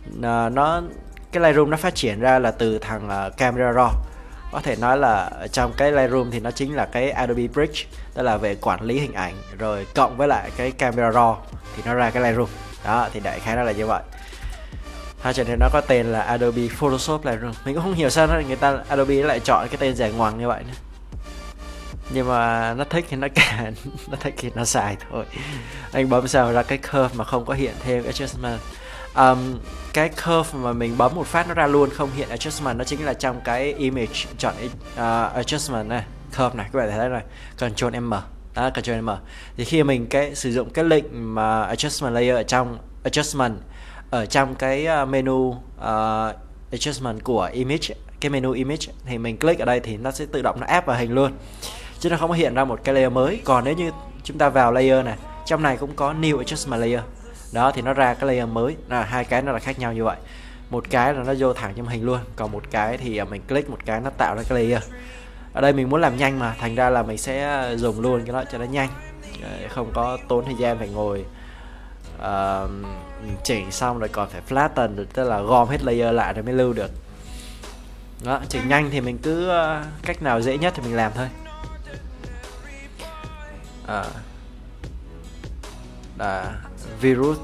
[SPEAKER 1] Cái Lightroom nó phát triển ra là từ thằng Camera Raw. Có thể nói là trong cái Lightroom thì nó chính là cái Adobe Bridge, tức là về quản lý hình ảnh, rồi cộng với lại cái Camera Raw thì nó ra cái Lightroom đó. Thì đại khái nó là như vậy. Cho nên nó có tên là Adobe Photoshop Lightroom. Mình cũng không hiểu sao người ta Adobe lại chọn cái tên dài ngoằng như vậy nữa. Nhưng mà nó thích thì nó cả nó thích thì nó xài thôi. Anh bấm sao ra cái curve mà không có hiện thêm adjustment. Cái curve mà mình bấm một phát nó ra luôn không hiện adjustment, nó chính là trong cái image chọn adjustment này, curve này, các bạn thấy này, Ctrl M đó, Ctrl M. Thì khi mình sử dụng cái lệnh mà adjustment layer ở trong adjustment, ở trong cái menu adjustment của image, cái menu image, thì mình click ở đây thì nó sẽ tự động nó áp vào hình luôn, chứ nó không có hiện ra một cái layer mới. Còn nếu như chúng ta vào layer này, trong này cũng có new adjustment layer đó, thì nó ra cái layer mới. Hai cái nó là khác nhau như vậy. Một cái là nó vô thẳng trong hình luôn, còn một cái thì mình click một cái nó tạo ra cái layer. Ở đây mình muốn làm nhanh mà, thành ra là mình sẽ dùng luôn cái đó cho nó nhanh, không có tốn thời gian phải ngồi chỉnh xong rồi còn phải flatten, tức là gom hết layer lại rồi mới lưu được đó. Chỉnh nhanh thì mình cứ cách nào dễ nhất thì mình làm thôi. Virus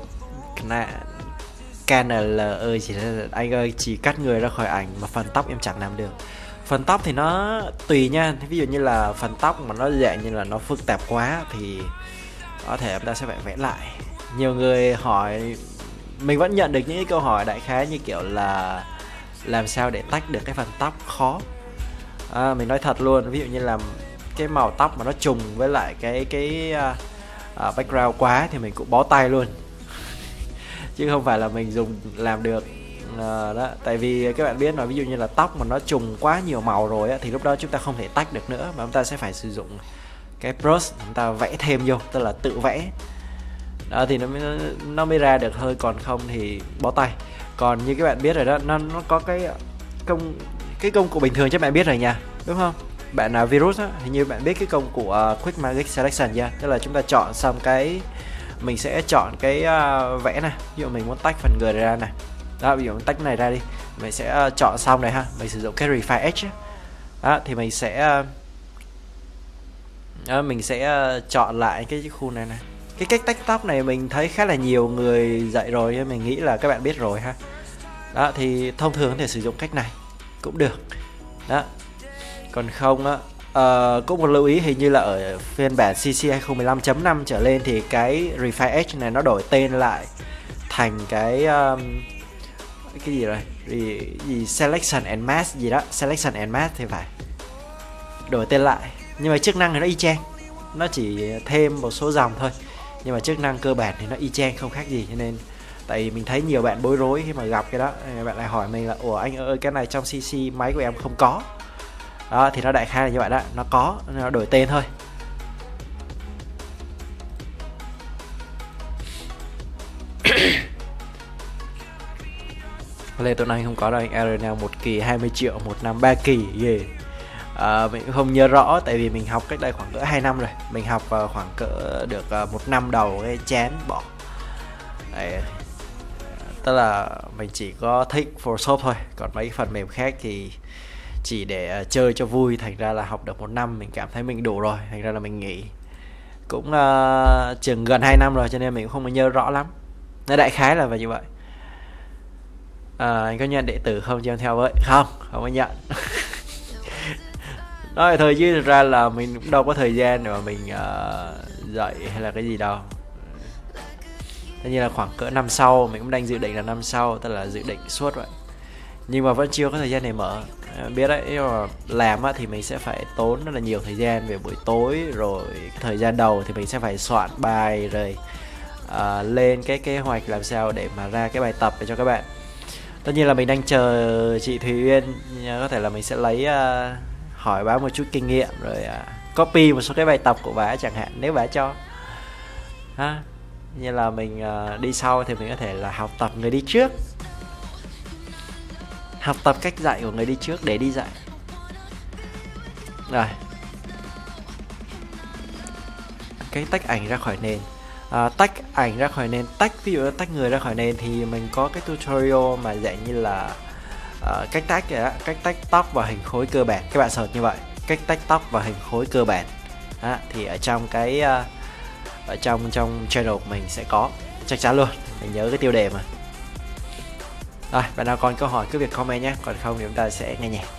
[SPEAKER 1] KNL ơi, anh ơi, chỉ cắt người ra khỏi ảnh mà phần tóc em chẳng làm được. Phần tóc thì nó tùy nha. Ví dụ như là phần tóc mà nó dạng như là nó phức tạp quá thì có thể chúng ta sẽ phải vẽ lại. Nhiều người hỏi, mình vẫn nhận được những câu hỏi đại khái như kiểu là làm sao để tách được cái phần tóc khó. Mình nói thật luôn, ví dụ như là cái màu tóc mà nó trùng với lại cái background quá thì mình cũng bó tay luôn chứ không phải là mình dùng làm được đó. Tại vì các bạn biết là ví dụ như là tóc mà nó trùng quá nhiều màu rồi á, thì lúc đó chúng ta không thể tách được nữa, mà chúng ta sẽ phải sử dụng cái brush, chúng ta vẽ thêm vô, tức là tự vẽ đó, thì nó mới ra được thôi, còn không thì bó tay. Còn như các bạn biết rồi đó, nó có cái công cụ bình thường chắc bạn biết rồi nha, đúng không? Bạn nào virus á, hình như bạn biết cái công cụ Quick Magic Selection chưa? Tức là chúng ta chọn xong cái mình sẽ chọn cái vẽ này, ví dụ mình muốn tách phần người ra này đó, ví dụ mình tách này ra đi, mình sẽ chọn xong này ha, mình sử dụng cái Refine Edge đó, thì mình sẽ chọn lại cái khu này này. Cái cách tách tóc này mình thấy khá là nhiều người dạy rồi, nên mình nghĩ là các bạn biết rồi ha. Đó, thì thông thường có thể sử dụng cách này cũng được đó. Còn không á, có một lưu ý, hình như là ở phiên bản CC 2015.5 trở lên thì cái Refine Edge này nó đổi tên lại thành cái cái gì rồi, gì selection and math gì đó, selection and math thì phải, đổi tên lại. Nhưng mà chức năng thì nó y chang, nó chỉ thêm một số dòng thôi, nhưng mà chức năng cơ bản thì nó y chang không khác gì. Cho nên tại vì mình thấy nhiều bạn bối rối khi mà gặp cái đó, bạn lại hỏi mình là ủa anh ơi cái này trong CC máy của em không có đó, thì nó đại khái là như vậy đó, nó có, nó đổi tên thôi. Lê Tuấn Anh không có đâu anh, Arena 1 kỳ 20 triệu, 1 năm 3 kỳ ghê. Mình cũng không nhớ rõ, tại vì mình học cách đây khoảng cỡ 2 năm rồi. Mình học khoảng cỡ được 1 năm đầu cái chán bỏ. Đấy. Tức là mình chỉ có thích Photoshop thôi, còn mấy phần mềm khác thì chỉ để chơi cho vui. Thành ra là học được 1 năm mình cảm thấy mình đủ rồi, thành ra là mình nghỉ. Cũng chừng gần 2 năm rồi cho nên mình cũng không nhớ rõ lắm. Nó đại khái là như vậy. Anh có nhận đệ tử không cho em theo với? Không có nhận. Nói thôi chứ thực ra là mình cũng đâu có thời gian để mà mình dạy hay là cái gì đâu. Tất nhiên là khoảng cỡ năm sau, mình cũng đang dự định là năm sau, tức là dự định suốt vậy. Nhưng mà vẫn chưa có thời gian để mở. Biết đấy, nhưng mà làm thì mình sẽ phải tốn rất là nhiều thời gian về buổi tối. Rồi thời gian đầu thì mình sẽ phải soạn bài, rồi lên cái kế hoạch làm sao để mà ra cái bài tập để cho các bạn. Tất nhiên là mình đang chờ chị Thùy Uyên, có thể là mình sẽ lấy hỏi bà một chút kinh nghiệm, rồi copy một số cái bài tập của bà chẳng hạn, nếu bà cho ha. Như là mình đi sau thì mình có thể là học tập người đi trước, học tập cách dạy của người đi trước để đi dạy. Rồi cái tách ảnh ra khỏi nền, tách ảnh ra khỏi nền, ví dụ tách người ra khỏi nền thì mình có cái tutorial mà dạy như là cách tách đó, cách tách tóc và hình khối cơ bản. Các bạn search như vậy, cách tách tóc và hình khối cơ bản thì ở trong cái ở trong channel của mình sẽ có chắc chắn luôn, mình nhớ cái tiêu đề mà. Rồi bạn nào còn câu hỏi cứ việc comment nhé, còn không thì chúng ta sẽ nghe nhạc.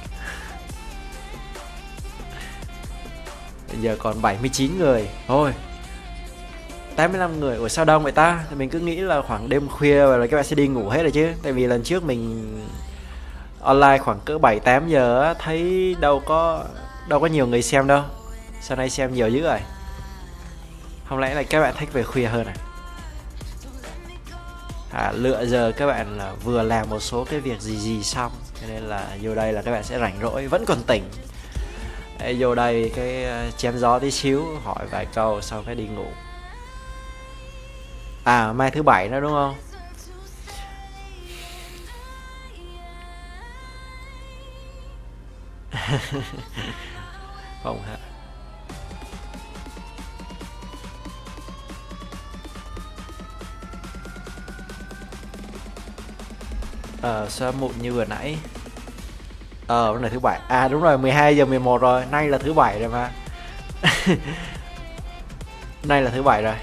[SPEAKER 1] Bây giờ còn 79 người thôi, 85 người. Ủa sao đông vậy ta? Thì mình cứ nghĩ là khoảng đêm khuya và là các bạn sẽ đi ngủ hết rồi chứ. Tại vì lần trước mình online khoảng cỡ 7-8 giờ thấy đâu có nhiều người xem đâu. Sau này xem nhiều dữ rồi. Không lẽ là các bạn thích về khuya hơn lựa giờ các bạn là vừa làm một số cái việc gì xong, cho nên là vô đây là các bạn sẽ rảnh rỗi, vẫn còn tỉnh. Vô đây cái chém gió tí xíu, hỏi vài câu xong cái đi ngủ. Mai thứ bảy nữa đúng không? Không hả? Sao muộn như vừa nãy? Hôm nay thứ bảy. Đúng rồi, 12 giờ 11 rồi, nay là thứ bảy rồi mà. Nay là thứ bảy rồi.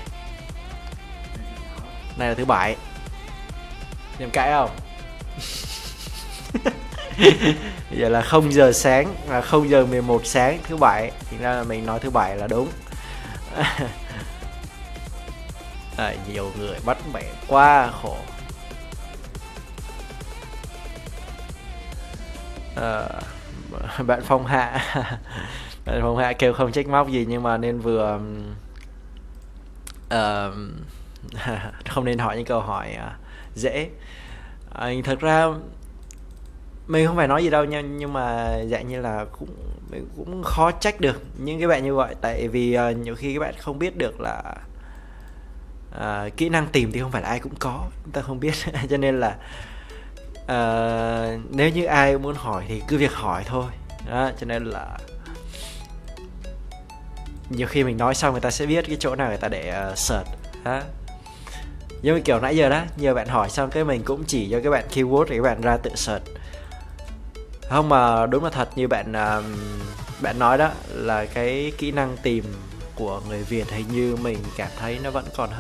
[SPEAKER 1] Nay là thứ bảy. Nhầm cãi không? Bây giờ là 0 giờ sáng, là 0 giờ 11 sáng thứ bảy. Thì ra là mình nói thứ bảy là đúng. Nhiều người bắt bẻ quá khổ. Bạn Phong Hạ bạn Phong Hạ kêu không trách móc gì, nhưng mà nên vừa không nên hỏi những câu hỏi dễ. Thật ra mình không phải nói gì đâu nha, nhưng mà dạng như là cũng khó trách được những cái bạn như vậy. Tại vì nhiều khi các bạn không biết được là kỹ năng tìm thì không phải là ai cũng có, chúng ta không biết. Cho nên là nếu như ai muốn hỏi thì cứ việc hỏi thôi đó. Cho nên là nhiều khi mình nói xong người ta sẽ biết cái chỗ nào người ta để search đó. Nhưng mà kiểu nãy giờ đó nhiều bạn hỏi xong cái mình cũng chỉ cho các bạn keyword để các bạn ra tự search. Không, mà đúng là thật như bạn nói đó, là cái kỹ năng tìm của người Việt hình như mình cảm thấy nó vẫn còn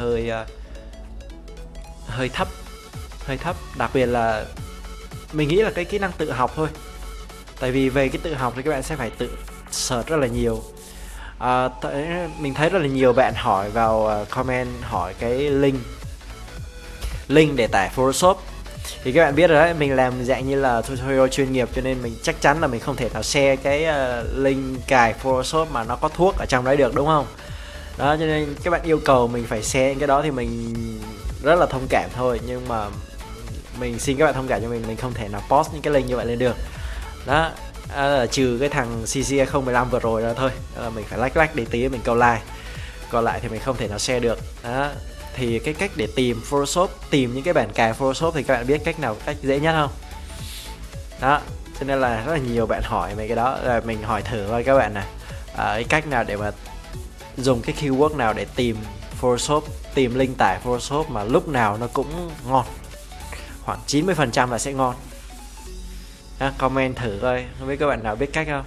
[SPEAKER 1] hơi thấp. Đặc biệt là mình nghĩ là cái kỹ năng tự học thôi. Tại vì về cái tự học thì các bạn sẽ phải tự search rất là nhiều. Mình thấy rất là nhiều bạn hỏi vào comment, hỏi cái link để tải Photoshop. Thì các bạn biết rồi đấy, mình làm dạng như là tutorial chuyên nghiệp cho nên mình chắc chắn là mình không thể nào share cái link cài Photoshop mà nó có thuốc ở trong đấy được, đúng không? Đó, cho nên các bạn yêu cầu mình phải share cái đó thì mình rất là thông cảm thôi, nhưng mà mình xin các bạn thông cảm cho mình không thể nào post những cái link như vậy lên được. Đó, trừ cái thằng CC 2015 vừa rồi ra thôi, mình phải like để tí mình câu like, còn lại thì mình không thể nào share được. Đó, thì cái cách để tìm Photoshop, tìm những cái bản cài Photoshop thì các bạn biết cách nào cách dễ nhất không? Đó, cho nên là rất là nhiều bạn hỏi mấy cái đó, là mình hỏi thử coi các bạn này, cái cách nào để mà dùng cái keyword nào để tìm Photoshop, tìm link tải Photoshop mà lúc nào nó cũng ngon, khoảng 90% là sẽ ngon. Comment thử coi, không biết các bạn nào biết cách không?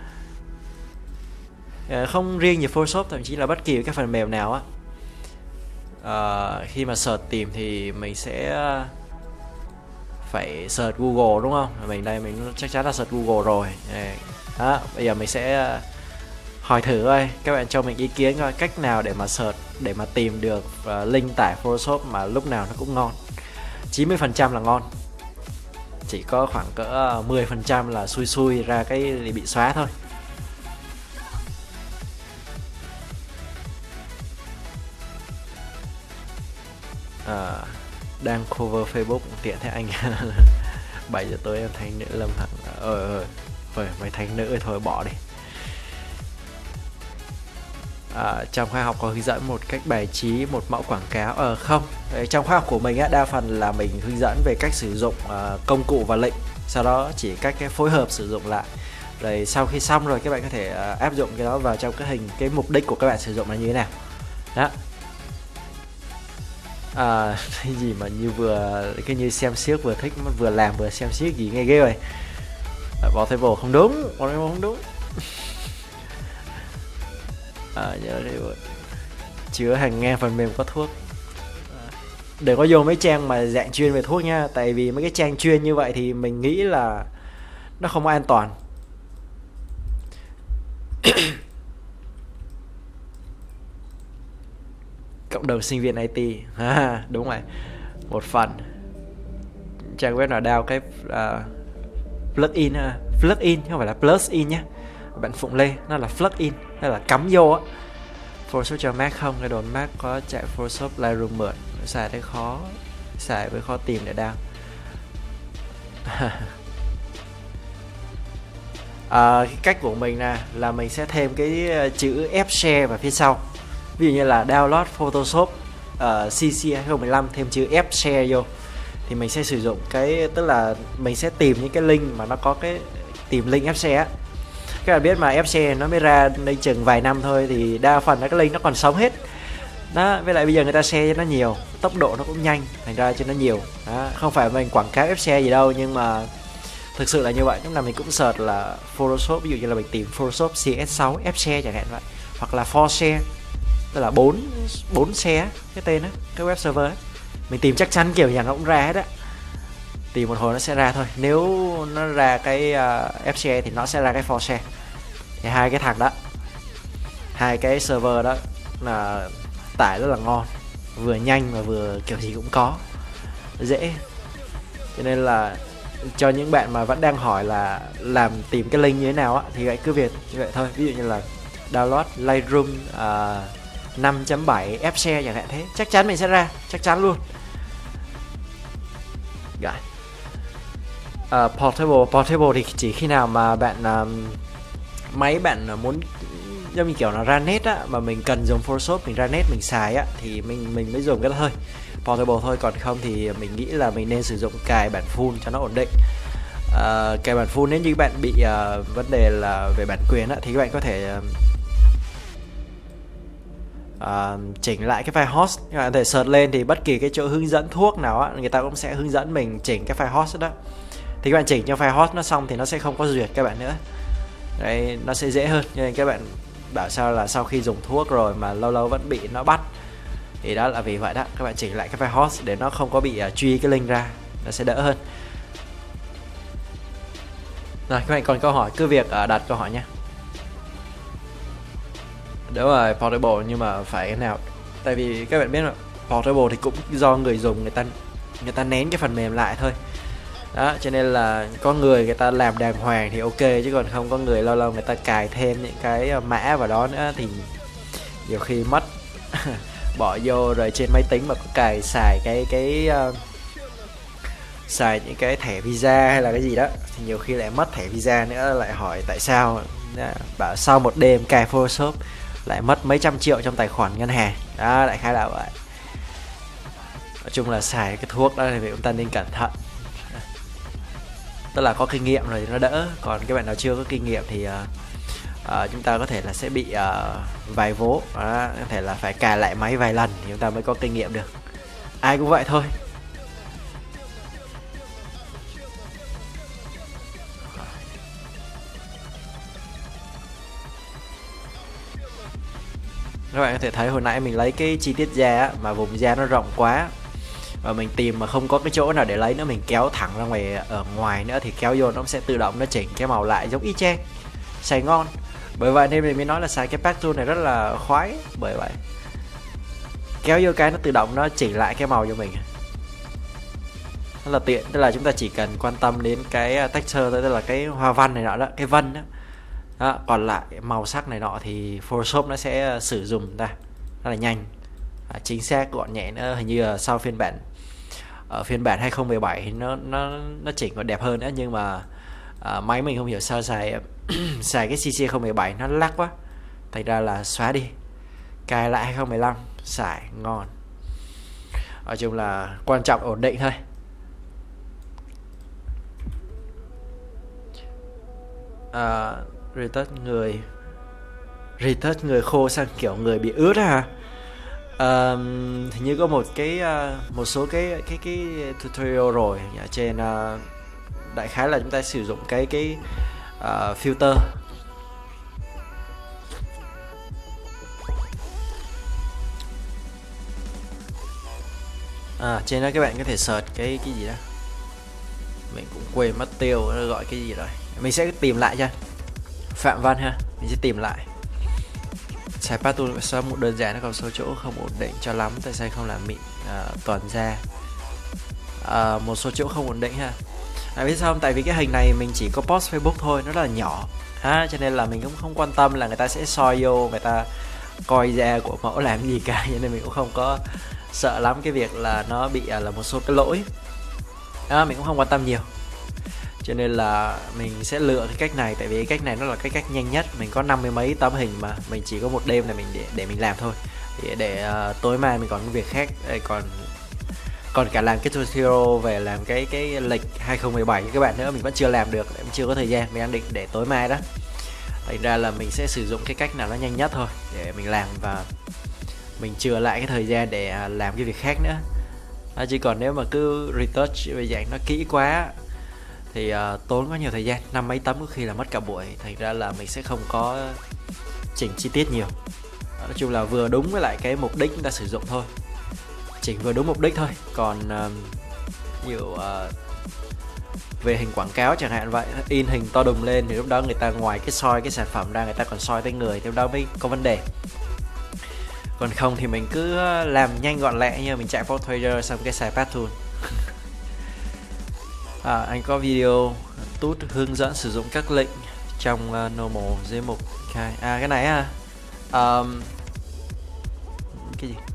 [SPEAKER 1] Không riêng gì Photoshop, thậm chí là bất kỳ các phần mềm nào á, khi mà search tìm thì mình sẽ phải search Google, đúng không? Mình đây mình chắc chắn là search Google rồi. Đó, bây giờ mình sẽ hỏi thử coi, các bạn cho mình ý kiến coi cách nào để mà search, để mà tìm được link tải Photoshop mà lúc nào nó cũng ngon. 90% là ngon, chỉ có khoảng cỡ 10% là xui ra cái bị xóa thôi. Đang cover Facebook tiện thế anh. 7 giờ tối em thanh nữ Lâm thằng thôi mày thanh nữ thôi bỏ đi. Trong khoa học có hướng dẫn một cách bài trí một mẫu quảng cáo? Không, trong khoa học của mình á, đa phần là mình hướng dẫn về cách sử dụng công cụ và lệnh, sau đó chỉ cách cái phối hợp sử dụng lại, rồi sau khi xong rồi các bạn có thể áp dụng cái đó vào trong cái mục đích của các bạn sử dụng là như thế nào. Đó. Cái gì mà như vừa cái như xem xiếc vừa thích vừa làm vừa xem xiếc gì nghe ghê rồi. Portable không đúng, Portable không đúng. Chứa hàng ngàn phần mềm có thuốc. Đừng có vô mấy trang mà dạng chuyên về thuốc nha, tại vì mấy cái trang chuyên như vậy thì mình nghĩ là nó không an toàn. Cộng đồng sinh viên IT, đúng rồi, một phần. Trang web nào đao cái plugin, plugin không phải là plugin nhé, bạn Phụng Lê, nó là plugin, nó là cắm vô á. Photoshop cho Mac không, cái đồn Mac có chạy Photoshop Lightroom mượn, xài thấy khó, xài với khó tìm để đao. Cái cách của mình là mình sẽ thêm cái chữ F share vào phía sau, ví dụ như là download Photoshop CC 2015 thêm chữ F share vô, thì mình sẽ sử dụng cái, tức là mình sẽ tìm những cái link mà nó có cái tìm link F share á. Các bạn biết mà F share nó mới ra đây chừng vài năm thôi, thì đa phần là cái link nó còn sống hết đó, với lại bây giờ người ta share cho nó nhiều, tốc độ nó cũng nhanh, thành ra cho nó nhiều đó. Không phải mình quảng cáo F share gì đâu, nhưng mà thực sự là như vậy. Lúc nào mình cũng search là Photoshop, ví dụ như là mình tìm Photoshop CS6 F share chẳng hạn vậy, hoặc là 4 share, tức là 4 share cái tên đó, cái web server ấy. Mình tìm chắc chắn kiểuอย่างnó cũng ra hết á, tìm một hồi nó sẽ ra thôi. Nếu nó ra cái F share thì nó sẽ ra cái 4 share. Thì hai cái thằng đó, hai cái server đó là tải rất là ngon, vừa nhanh mà vừa kiểu gì cũng có, dễ. Cho nên là cho những bạn mà vẫn đang hỏi là làm tìm cái link như thế nào á, thì vậy cứ việc như vậy thôi. Ví dụ như là download Lightroom 5.7 F share chẳng hạn, thế chắc chắn mình sẽ ra, chắc chắn luôn. Portable thì chỉ khi nào mà bạn máy bạn muốn giống như kiểu là ra net á, mà mình cần dùng Photoshop, mình ra net mình xài á, thì mình mới dùng cái đó thôi, portable thôi. Còn không thì mình nghĩ là mình nên sử dụng cài bản full cho nó ổn định. Cài bản full nếu như bạn bị vấn đề là về bản quyền á, thì các bạn có thể chỉnh lại cái file host. Các bạn có thể search lên thì bất kỳ cái chỗ hướng dẫn thuốc nào á, người ta cũng sẽ hướng dẫn mình chỉnh cái file host đó. Thì các bạn chỉnh cho file host nó xong thì nó sẽ không có duyệt các bạn nữa. Đấy, nó sẽ dễ hơn. Nên các bạn bảo sao là sau khi dùng thuốc rồi mà lâu lâu vẫn bị nó bắt, thì đó là vì vậy đó. Các bạn chỉnh lại cái file host để nó không có bị truy cái link ra, nó sẽ đỡ hơn. Rồi, các bạn còn câu hỏi cứ việc đặt câu hỏi nha. Đúng rồi, portable nhưng mà phải cái nào, tại vì các bạn biết là portable thì cũng do người dùng người ta người ta nén cái phần mềm lại thôi. Đó, cho nên là có người ta làm đàng hoàng thì ok, chứ còn không có người lâu lâu người ta cài thêm những cái mã vào đó nữa thì nhiều khi mất. Bỏ vô rồi trên máy tính mà có cài xài xài những cái thẻ visa hay là cái gì đó thì nhiều khi lại mất thẻ visa nữa, lại hỏi tại sao. Bảo sau một đêm cài Photoshop lại mất mấy trăm triệu trong tài khoản ngân hàng. Đó, đại khái là vậy. Nói chung là xài cái thuốc đó thì chúng ta nên cẩn thận, tức là có kinh nghiệm rồi thì nó đỡ, còn các bạn nào chưa có kinh nghiệm thì chúng ta có thể là sẽ bị vài vố. Đó, có thể là phải cài lại máy vài lần thì chúng ta mới có kinh nghiệm được. Ai cũng vậy thôi. Các bạn có thể thấy hồi nãy mình lấy cái chi tiết da á, mà vùng da nó rộng quá và mình tìm mà không có cái chỗ nào để lấy nữa, mình kéo thẳng ra ngoài ở ngoài nữa thì kéo vô nó sẽ tự động nó chỉnh cái màu lại giống y chang, xài ngon. Bởi vậy nên mình mới nói là xài cái Path Tool này rất là khoái, bởi vậy kéo vô cái nó tự động nó chỉnh lại cái màu cho mình rất là tiện. Tức là chúng ta chỉ cần quan tâm đến cái texture thôi, tức là cái hoa văn này nọ đó, cái vân đó. Đó, còn lại màu sắc này nọ thì Photoshop nó sẽ sử dụng ra rất là nhanh, chính xác, gọn nhẹ nữa. Hình như là sau phiên bản ở phiên bản 2017 thì nó chỉnh còn đẹp hơn nữa, nhưng mà máy mình không hiểu sao xài xài cái CC 2017 nó lắc quá, thành ra là xóa đi, cài lại 2015 xài ngon. Nói chung là quan trọng ổn định thôi. Retouch người khô sang kiểu người bị ướt hả? Hình như có một số cái tutorial rồi ở trên, đại khái là chúng ta sử dụng cái filter. Trên đó các bạn có thể search cái gì đó, mình cũng quên mất tiêu nó gọi cái gì rồi, mình sẽ tìm lại cho Phạm Văn ha, mình sẽ tìm lại. Xài Path Tool sao một đơn giản, nó còn số chỗ không ổn định cho lắm, tại sao không làm mịn toàn da. Một số chỗ không ổn định ha. Biết sao không? Tại vì cái hình này mình chỉ có post Facebook thôi, nó rất là nhỏ cho nên là mình cũng không quan tâm là người ta sẽ soi vô, người ta coi da của mẫu làm gì cả, cho nên mình cũng không có sợ lắm cái việc là nó bị là một số cái lỗi. Mình cũng không quan tâm nhiều, cho nên là mình sẽ lựa cái cách này, tại vì cái cách này nó là cái cách nhanh nhất. Mình có 50 mấy tấm hình mà mình chỉ có một đêm này mình để mình làm thôi, để tối mai mình còn cái việc khác, còn cả làm cái tutorial về làm cái lịch 2017 với các bạn nữa, mình vẫn chưa làm được, mình chưa có thời gian, mình đang định để tối mai đó. Thành ra là mình sẽ sử dụng cái cách nào nó nhanh nhất thôi để mình làm, và mình chừa lại cái thời gian để làm cái việc khác nữa. Chứ còn nếu mà cứ retouch về dạng nó kỹ quá thì tốn quá nhiều thời gian, 5 mấy tấm có khi là mất cả buổi. Thành ra là mình sẽ không có chỉnh chi tiết nhiều. Nói chung là vừa đúng với lại cái mục đích chúng ta sử dụng thôi, chỉnh vừa đúng mục đích thôi. Còn nhiều về hình quảng cáo chẳng hạn vậy, in hình to đùng lên thì lúc đó người ta ngoài cái soi cái sản phẩm ra, người ta còn soi tới người, thì lúc đó mới có vấn đề. Còn không thì mình cứ làm nhanh gọn lẹ, như mình chạy Portrait xong cái xài Path Tool. Anh có video tút hướng dẫn sử dụng các lệnh trong normal dưới mục khai. Cái này cái gì?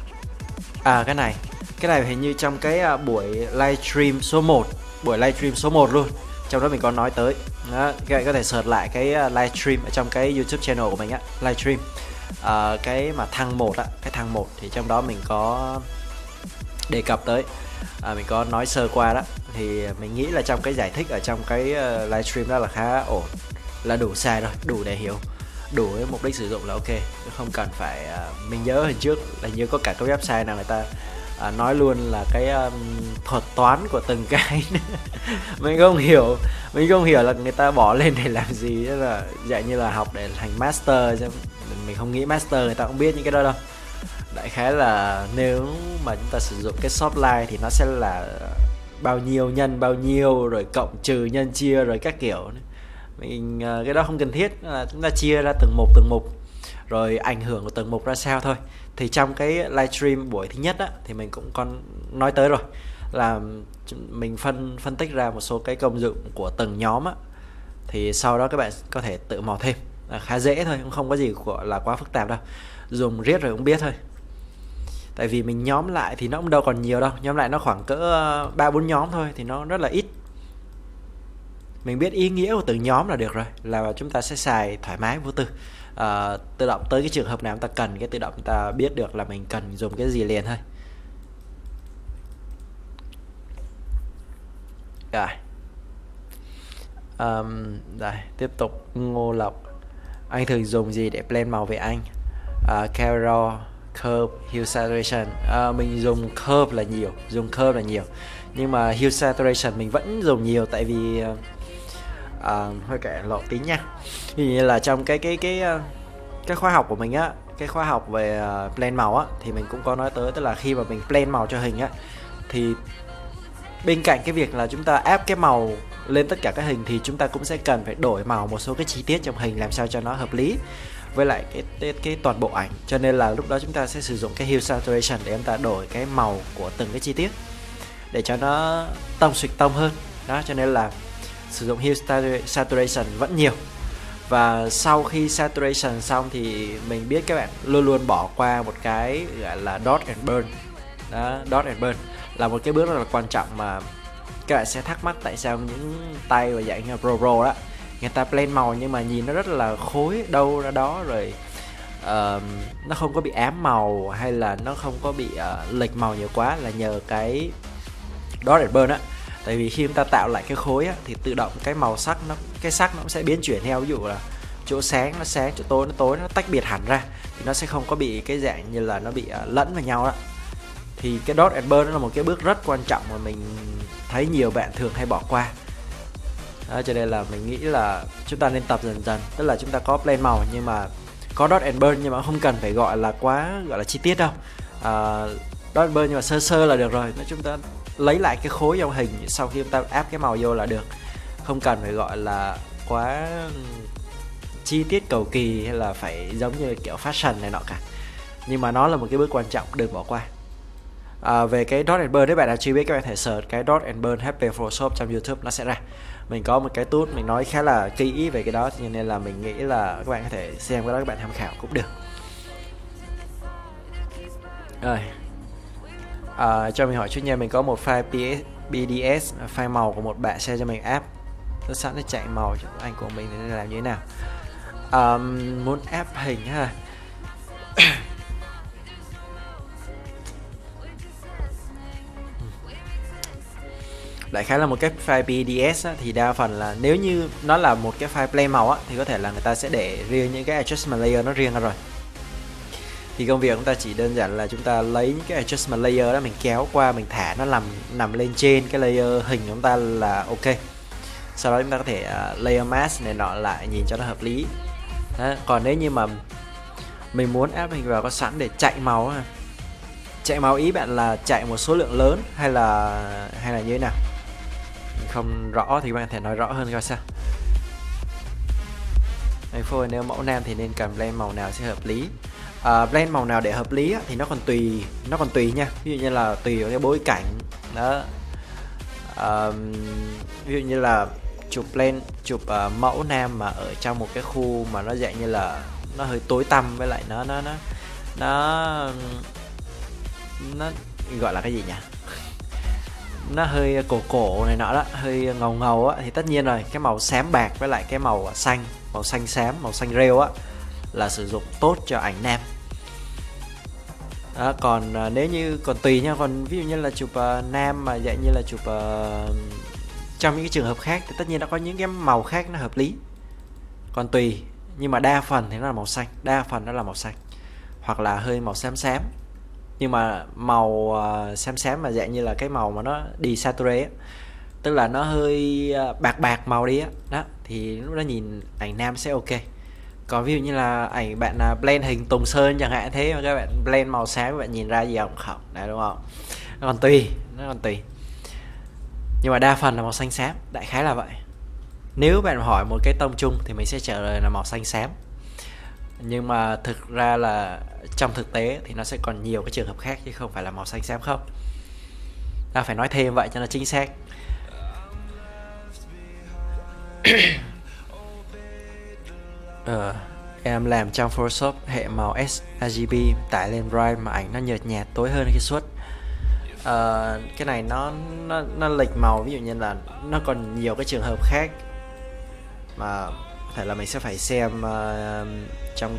[SPEAKER 1] Cái này hình như trong cái buổi livestream số 1, buổi livestream số 1 luôn. Trong đó mình có nói tới. Đó, các bạn có thể search lại cái livestream ở trong cái YouTube channel của mình á, livestream. Cái mà thăng 1 á, cái thăng 1 thì trong đó mình có đề cập tới, mình có nói sơ qua đó, thì mình nghĩ là trong cái giải thích ở trong cái livestream đó là khá ổn, là đủ sai rồi, đủ để hiểu, đủ với mục đích sử dụng là ok, không cần phải mình nhớ hình trước là như có cả cái website nào người ta nói luôn là cái thuật toán của từng cái. mình không hiểu là người ta bỏ lên để làm gì, đó là dạng như là học để thành master, mình không nghĩ master người ta cũng biết những cái đó đâu. Đại khái là nếu mà chúng ta sử dụng cái Shopline thì nó sẽ là bao nhiêu nhân bao nhiêu, rồi cộng trừ nhân chia rồi các kiểu. Mình cái đó không cần thiết, là chúng ta chia ra từng mục rồi ảnh hưởng của từng mục ra sao thôi. Thì trong cái livestream buổi thứ nhất á, thì mình cũng còn nói tới rồi, là mình phân tích ra một số cái công dụng của từng nhóm á, thì sau đó các bạn có thể tự mò thêm. Khá dễ thôi, cũng không có gì gọi là quá phức tạp đâu, dùng riết rồi cũng biết thôi. Tại vì mình nhóm lại thì nó cũng đâu còn nhiều đâu, nhóm lại nó khoảng cỡ 3-4 nhóm thôi, thì nó rất là ít. Mình biết ý nghĩa của từng nhóm là được rồi, là chúng ta sẽ xài thoải mái vô tư. Tự động tới cái trường hợp nào chúng ta cần, cái tự động chúng ta biết được là mình cần dùng cái gì liền thôi. Rồi. Rồi, tiếp tục. Ngô Lộc: anh thường dùng gì để blend màu về anh? Carol, Curve, Hue Saturation. Mình dùng Curve là nhiều, nhưng mà Hue Saturation mình vẫn dùng nhiều, tại vì hơi kệ lộ tí nha. Ví dụ như là trong cái khóa học của mình á, cái khóa học về blend màu á, thì mình cũng có nói tới, tức là khi mà mình blend màu cho hình á, thì bên cạnh cái việc là chúng ta áp cái màu lên tất cả các hình, thì chúng ta cũng sẽ cần phải đổi màu một số cái chi tiết trong hình làm sao cho nó hợp lý với lại cái toàn bộ ảnh. Cho nên là lúc đó chúng ta sẽ sử dụng cái Hue Saturation để chúng ta đổi cái màu của từng cái chi tiết để cho nó tông hơn đó. Cho nên là sử dụng Hue Saturation vẫn nhiều. Và sau khi saturation xong thì mình biết các bạn luôn luôn bỏ qua một cái gọi là dot and burn đó. Dot and burn là một cái bước rất là quan trọng mà các bạn sẽ thắc mắc tại sao những tay và dạng pro đó, người ta blend màu nhưng mà nhìn nó rất là khối đâu ra đó, rồi nó không có bị ám màu hay là nó không có bị lệch màu nhiều quá, là nhờ cái dot and burn á. Tại vì khi chúng ta tạo lại cái khối á, thì tự động cái màu sắc cái sắc nó sẽ biến chuyển theo, ví dụ là chỗ sáng nó sáng, chỗ tối nó tối, nó tách biệt hẳn ra, thì nó sẽ không có bị cái dạng như là nó bị lẫn vào nhau đó. Thì cái dot and burn nó là một cái bước rất quan trọng mà mình thấy nhiều bạn thường hay bỏ qua đó. Cho nên là mình nghĩ là chúng ta nên tập dần dần, tức là chúng ta có blend màu nhưng mà có dot and burn, nhưng mà không cần phải gọi là chi tiết đâu. Dot and burn nhưng mà sơ sơ là được rồi. Nếu chúng ta lấy lại cái khối trong hình sau khi chúng ta áp cái màu vô là được, không cần phải gọi là quá chi tiết cầu kỳ hay là phải giống như kiểu fashion này nọ cả. Nhưng mà nó là một cái bước quan trọng, đừng bỏ qua. Về cái dot and burn, nếu bạn nào chưa biết, các bạn thể search cái dot and burn HP Photoshop trong YouTube, nó sẽ ra. Mình có một cái tool mình nói khá là kỹ về cái đó, cho nên là mình nghĩ là các bạn có thể xem cái đó, các bạn tham khảo cũng được. Rồi, cho mình hỏi chút nha, mình có một file PDS, file màu của một bạn share cho mình app, nó sẵn để chạy màu cho anh của mình, nên làm như thế nào? Muốn áp hình ha. Đại khái là một cái file PDS á, thì đa phần là nếu như nó là một cái file play màu á, thì có thể là người ta sẽ để riêng những cái adjustment layer nó riêng ra rồi. Thì công việc chúng ta chỉ đơn giản là chúng ta lấy những cái adjustment layer đó, mình kéo qua, mình thả nó nằm lên trên cái layer hình của chúng ta là ok. Sau đó chúng ta có thể layer mask này nọ lại, nhìn cho nó hợp lý đó. Còn nếu như mà mình muốn áp hình vào có sẵn để chạy màu, chạy màu ý bạn là chạy một số lượng lớn hay là như thế nào? Không rõ thì bạn có thể nói rõ hơn coi sao. Phôi nếu mẫu nam thì nên cần blend màu nào sẽ hợp lý? Blend màu nào để hợp lý á, thì nó còn tùy nha. Ví dụ như là tùy vào cái bối cảnh đó. Ví dụ như là chụp mẫu nam mà ở trong một cái khu mà nó dạng như là nó hơi tối tăm, với lại nó gọi là cái gì nhỉ, nó hơi cổ này nọ đó, hơi ngầu á, thì tất nhiên rồi cái màu xám bạc với lại cái màu xanh xám, màu xanh rêu á là sử dụng tốt cho ảnh nam đó. Còn nếu như còn tùy nha, còn ví dụ như là chụp nam mà dạng như là chụp trong những cái trường hợp khác thì tất nhiên nó có những cái màu khác nó hợp lý, còn tùy. Nhưng mà đa phần thì nó là màu xanh, hoặc là hơi màu xám, nhưng mà màu xám mà dạng như là cái màu mà nó desaturate, tức là nó hơi bạc màu đi á đó, thì lúc đó nhìn ảnh nam sẽ ok. Còn ví dụ như là ảnh bạn blend hình Tùng Sơn chẳng hạn, thế mà các bạn blend màu xám, các bạn nhìn ra gì không đấy, đúng không? Nó còn tùy, nhưng mà đa phần là màu xanh xám, đại khái là vậy. Nếu bạn hỏi một cái tông chung thì mình sẽ trả lời là màu xanh xám, nhưng mà thực ra là trong thực tế thì nó sẽ còn nhiều cái trường hợp khác chứ không phải là màu xanh xám không. Ta phải nói thêm vậy cho nó chính xác. Em làm trong Photoshop hệ màu sRGB tải lên Drive mà ảnh nó nhợt nhạt tối hơn khi xuất. Cái này nó lệch màu, ví dụ như là nó còn nhiều cái trường hợp khác mà có thể là mình sẽ phải xem trong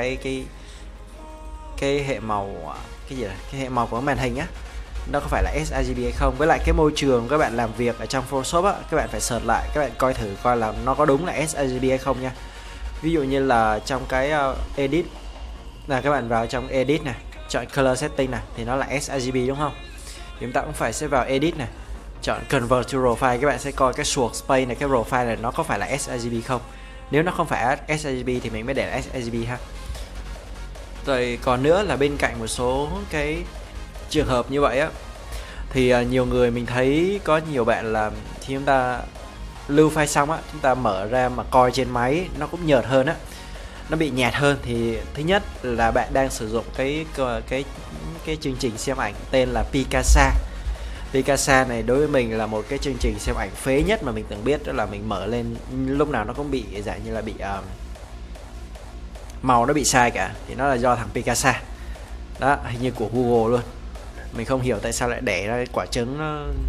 [SPEAKER 1] cái hệ màu, cái gì là cái hệ màu của màn hình á, nó có phải là sRGB hay không. Với lại cái môi trường các bạn làm việc ở trong Photoshop á, các bạn phải search lại, các bạn coi thử coi là nó có đúng là sRGB hay không nha. Ví dụ như là trong cái edit là các bạn vào trong edit này, chọn color setting này thì nó là sRGB đúng không? Thì chúng ta cũng phải sẽ vào edit này, chọn convert to raw file, các bạn sẽ coi cái source space này, cái raw file này nó có phải là sRGB không. Nếu nó không phải sRGB thì mình mới để là sRGB ha. Rồi còn nữa là bên cạnh một số cái trường hợp như vậy á, thì nhiều người mình thấy có nhiều bạn là khi chúng ta lưu file xong á, chúng ta mở ra mà coi trên máy nó cũng nhợt hơn á, nó bị nhạt hơn. Thì thứ nhất là bạn đang sử dụng cái chương trình xem ảnh tên là Picasa. Picasa này đối với mình là một cái chương trình xem ảnh phế nhất mà mình từng biết, đó là mình mở lên lúc nào nó cũng bị dạng như là bị màu nó bị sai cả, thì nó là do thằng Picasa đó, hình như của Google luôn. Mình không hiểu tại sao lại để ra cái quả trứng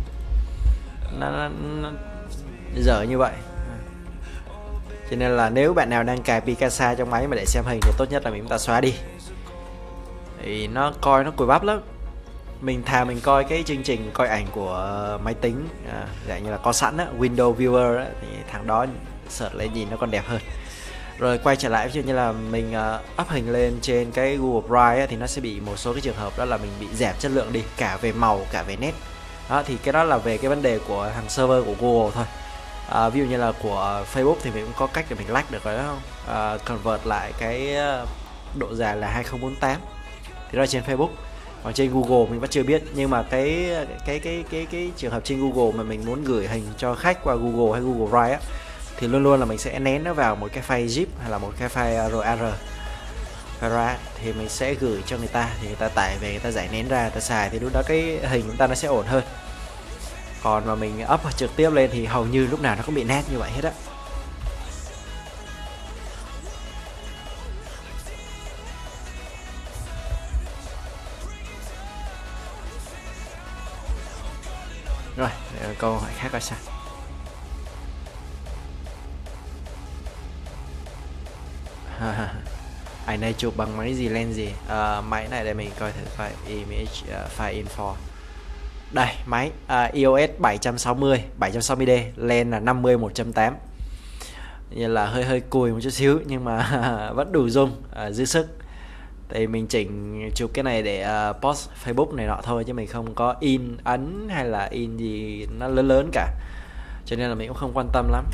[SPEAKER 1] nó dở như vậy. Cho nên là nếu bạn nào đang cài Picasa trong máy mà để xem hình thì tốt nhất là chúng ta xóa đi, thì nó coi nó cùi bắp lắm. Mình coi cái chương trình coi ảnh của máy tính dạng như là có sẵn á, Windows Viewer á, thì thằng đó search lên nhìn nó còn đẹp hơn. Rồi quay trở lại ví dụ như là mình up hình lên trên cái Google Drive á, thì nó sẽ bị một số cái trường hợp đó là mình bị giảm chất lượng đi, cả về màu cả về nét đó. Thì cái đó là về cái vấn đề của thằng server của Google thôi. Ví dụ như là của Facebook thì mình cũng có cách để mình lách được rồi đó không? Convert lại cái độ dài là 2048 thì đó là trên Facebook. Còn trên Google mình vẫn chưa biết, nhưng mà cái trường hợp trên Google mà mình muốn gửi hình cho khách qua Google hay Google Drive á, thì luôn luôn là mình sẽ nén nó vào một cái file zip hay là một cái file RAR, thì mình sẽ gửi cho người ta, thì người ta tải về, người ta giải nén ra, người ta xài, thì lúc đó cái hình chúng ta nó sẽ ổn hơn. Còn mà mình up trực tiếp lên thì hầu như lúc nào nó cũng bị nét như vậy hết á. Rồi, câu hỏi khác coi sao. Ảnh này chụp bằng máy gì, lens gì? Máy này để mình coi thử coi image file info. Đây, máy EOS 760D, lens là 50 1.8. Như là hơi cùi một chút xíu nhưng mà vẫn đủ zoom, dư sức. Thì mình chỉnh chụp cái này để post Facebook này nọ thôi, chứ mình không có in ấn hay là in gì nó lớn cả, cho nên là mình cũng không quan tâm lắm.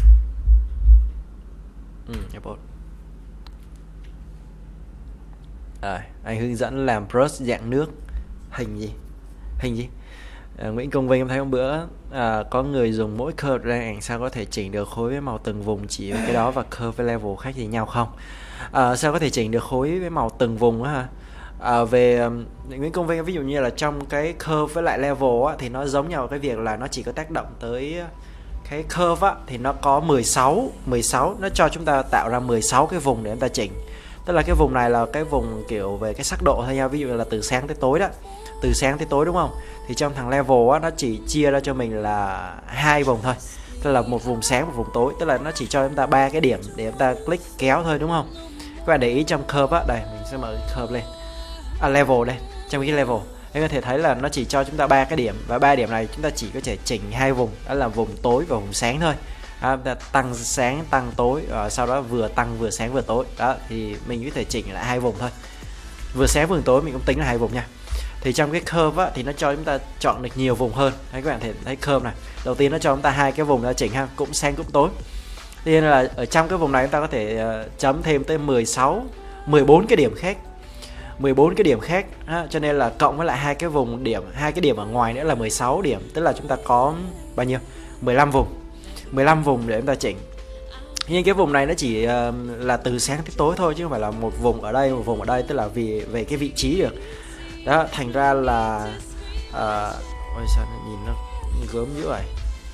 [SPEAKER 1] Anh hướng dẫn làm brush dạng nước. Hình gì? Nguyễn Công Vinh em thấy hôm bữa có người dùng mỗi curve ra ảnh sao có thể chỉnh được khối với màu từng vùng, chỉ với cái đó và curve với level khác gì nhau không? Sao có thể chỉnh được khối với màu từng vùng á hả? Về Nguyễn Công Vinh, ví dụ như là trong cái curve với lại level á, thì nó giống nhau cái việc là nó chỉ có tác động tới cái curve á, thì nó có 16, nó cho chúng ta tạo ra 16 cái vùng để chúng ta chỉnh. Tức là cái vùng này là cái vùng kiểu về cái sắc độ thôi nha, ví dụ là từ sáng tới tối đó, từ sáng tới tối đúng không? Thì trong thằng level á, nó chỉ chia ra cho mình là 2 vùng thôi, tức là một vùng sáng, một vùng tối, tức là nó chỉ cho chúng ta 3 cái điểm để chúng ta click kéo thôi đúng không? Các bạn để ý trong curve á, đây mình sẽ mở curve lên, level đây, trong cái level các có thể thấy là nó chỉ cho chúng ta 3 cái điểm, và 3 điểm này chúng ta chỉ có thể chỉnh 2 vùng, đó là vùng tối và vùng sáng thôi. Tăng sáng tăng tối, sau đó vừa tăng vừa sáng vừa tối đó, thì mình có thể chỉnh lại 2 vùng thôi, vừa sáng vừa tối mình cũng tính là 2 vùng nha. Thì trong cái curve á, thì nó cho chúng ta chọn được nhiều vùng hơn. Đấy, các bạn thể thấy curve này, đầu tiên nó cho chúng ta 2 cái vùng ra chỉnh ha, cũng sáng cũng tối. Thế nên là ở trong cái vùng này chúng ta có thể chấm thêm tới 14 cái điểm khác, 14 cái điểm khác ha. Cho nên là cộng với lại 2 cái vùng điểm, 2 cái điểm ở ngoài nữa là 16 điểm, tức là chúng ta có bao nhiêu? 15 vùng để chúng ta chỉnh. Nhưng cái vùng này nó chỉ là từ sáng tới tối thôi, chứ không phải là một vùng ở đây, một vùng ở đây, tức là về cái vị trí được. Đó, thành ra là Ôi sao nó nhìn nó gớm dữ vậy.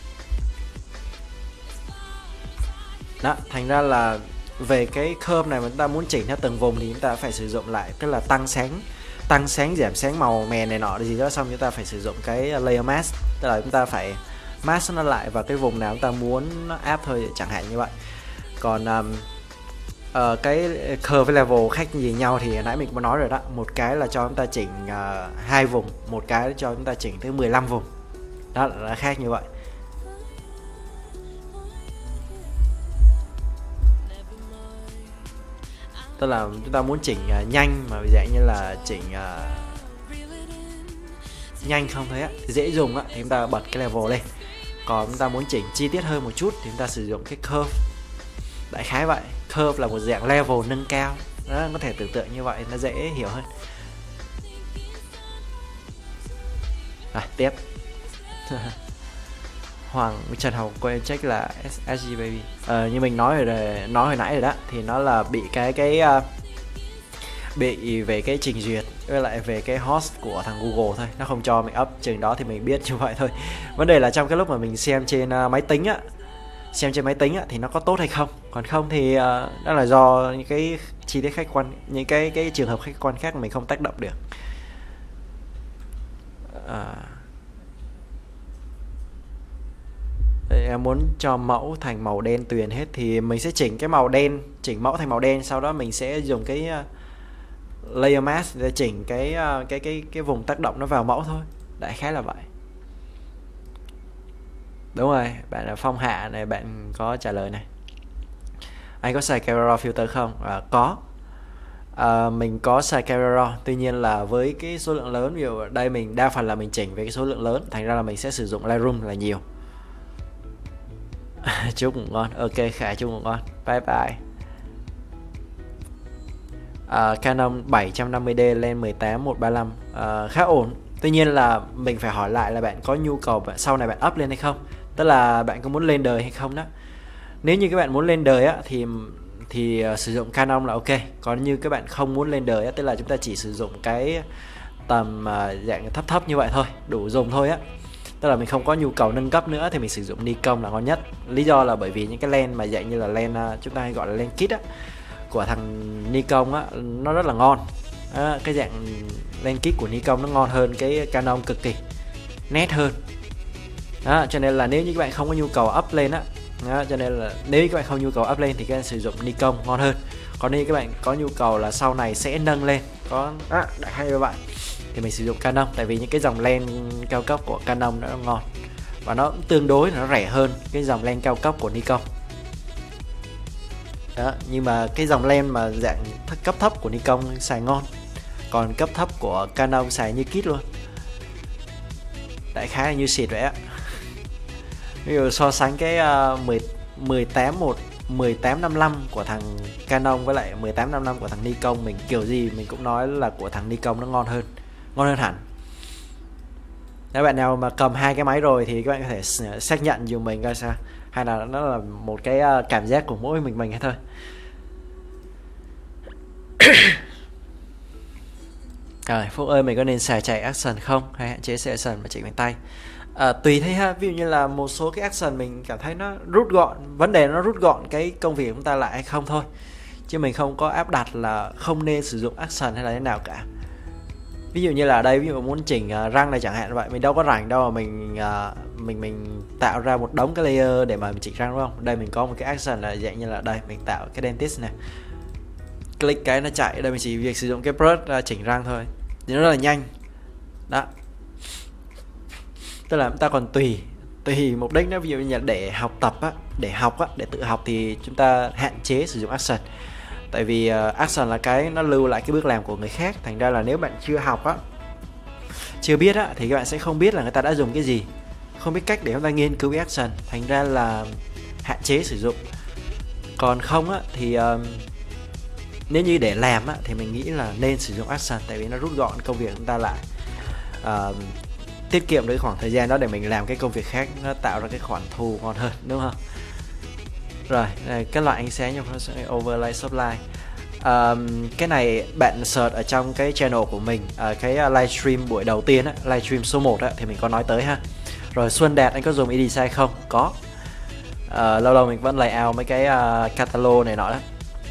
[SPEAKER 1] Đó, thành ra là về cái curve này mà chúng ta muốn chỉnh theo từng vùng thì chúng ta phải sử dụng lại, tức là tăng sáng giảm sáng màu mè này nọ gì đó, xong chúng ta phải sử dụng cái layer mask, tức là chúng ta phải mask nó lại vào cái vùng nào chúng ta muốn nó áp thôi, chẳng hạn như vậy. Còn cái curve với level khác gì nhau thì nãy mình cũng nói rồi đó, một cái là cho chúng ta chỉnh 2 vùng, một cái cho chúng ta chỉnh tới 15 vùng, đó là khác như vậy. Tức là chúng ta muốn chỉnh nhanh mà dạng như là chỉnh nhanh không thấy á, dễ dùng á, thì chúng ta bật cái level lên. Còn chúng ta muốn chỉnh chi tiết hơn một chút thì chúng ta sử dụng cái curve. Đại khái vậy, curve là một dạng level nâng cao. Đó, có thể tưởng tượng như vậy nó dễ hiểu hơn. Rồi, tiếp. Hoàng Trần Hồng quên check là SG baby. Như mình nói hồi nãy rồi đó, thì nó là bị bị về cái trình duyệt với lại về cái host của thằng Google thôi, nó không cho mình up chừng đó thì mình biết như vậy thôi. Vấn đề là trong cái lúc mà mình xem trên máy tính á, thì nó có tốt hay không, còn không thì đó là do những cái chi tiết khách quan, những cái trường hợp khách quan khác mình không tác động được. Em muốn cho mẫu thành màu đen tuyền hết thì mình sẽ chỉnh cái màu đen, chỉnh mẫu thành màu đen, sau đó mình sẽ dùng cái layer mask để chỉnh cái vùng tác động nó vào mẫu thôi, đại khái là vậy. Đúng rồi, bạn là Phong Hạ này, bạn có trả lời này. Anh có xài camera filter không? Có. Mình có xài camera, tuy nhiên là với cái số lượng lớn, ví dụ ở đây mình đa phần là mình chỉnh về cái số lượng lớn, thành ra là mình sẽ sử dụng Lightroom là nhiều. Chúc ngủ ngon. Ok Khải, chúc ngủ ngon. Bye bye. Canon 750D lên 18-135 khá ổn. Tuy nhiên là mình phải hỏi lại là bạn có nhu cầu sau này bạn up lên hay không, tức là bạn có muốn lên đời hay không đó. Nếu như các bạn muốn lên đời á thì sử dụng Canon là ok. Còn như các bạn không muốn lên đời á, tức là chúng ta chỉ sử dụng cái tầm dạng thấp như vậy thôi, đủ dùng thôi á, tức là mình không có nhu cầu nâng cấp nữa, thì mình sử dụng Nikon là ngon nhất. Lý do là bởi vì những cái lens mà dạng như là lens chúng ta hay gọi là lens kit á, của thằng Nikon á, nó rất là ngon. Cái dạng lens kit của Nikon nó ngon hơn cái Canon cực kỳ, nét hơn. Đó, cho nên là nếu như các bạn không có nhu cầu up lên á, cho nên là nếu như các bạn không nhu cầu up lên thì các bạn sử dụng Nikon ngon hơn. Còn nếu các bạn có nhu cầu là sau này sẽ nâng lên, có đại hay như vậy, thì mình sử dụng Canon, tại vì những cái dòng lens cao cấp của Canon nó ngon và nó tương đối nó rẻ hơn cái dòng lens cao cấp của Nikon. Đó, nhưng mà cái dòng lens mà dạng cấp thấp của Nikon xài ngon, còn cấp thấp của Canon xài như kit luôn, đại khái là như xịt vậy á. Ví dụ so sánh cái 1855 của thằng Canon với lại 1855 của thằng Nikon, mình kiểu gì mình cũng nói là của thằng Nikon nó ngon hơn hẳn. Nếu bạn nào mà cầm hai cái máy rồi thì các bạn có thể xác nhận dùm mình coi sao, hay là nó là một cái cảm giác của mỗi mình hay thôi. Rồi, Phúc ơi, mình có nên xài chạy action không hay hạn chế xài action mà chạy bằng tay? Tùy thấy ha, ví dụ như là một số cái action mình cảm thấy nó rút gọn, vấn đề nó rút gọn cái công việc của chúng ta lại hay không thôi, chứ mình không có áp đặt là không nên sử dụng action hay là thế nào cả. Ví dụ như là ở đây, ví dụ muốn chỉnh răng này chẳng hạn vậy, mình đâu có rảnh đâu mà mình tạo ra một đống cái layer để mà mình chỉnh răng, đúng không? Đây mình có một cái action là dạng như là đây, mình tạo cái dentist này, click cái nó chạy. Đây mình chỉ việc sử dụng cái brush chỉnh răng thôi thì nó rất là nhanh. Đó, tức là chúng ta còn tùy mục đích đó. Ví dụ như là để học tập á, để tự học thì chúng ta hạn chế sử dụng action, tại vì action là cái nó lưu lại cái bước làm của người khác, thành ra là nếu bạn chưa học á, chưa biết á, thì các bạn sẽ không biết là người ta đã dùng cái gì, không biết cách để chúng ta nghiên cứu cái action, thành ra là hạn chế sử dụng. Còn không á thì nếu như để làm á, thì mình nghĩ là nên sử dụng action, tại vì nó rút gọn công việc của chúng ta lại, tiết kiệm được khoảng thời gian đó để mình làm cái công việc khác, nó tạo ra cái khoản thu ngon hơn, đúng không? Rồi, này, cái loại ánh sáng trong overlay subline, Cái này bạn search ở trong cái channel của mình, cái livestream buổi đầu tiên á, livestream số 1 á, thì mình có nói tới ha. Rồi Xuân Đạt anh có dùng EDSI không? Có. Lâu lâu mình vẫn layout mấy cái catalog này nọ đó.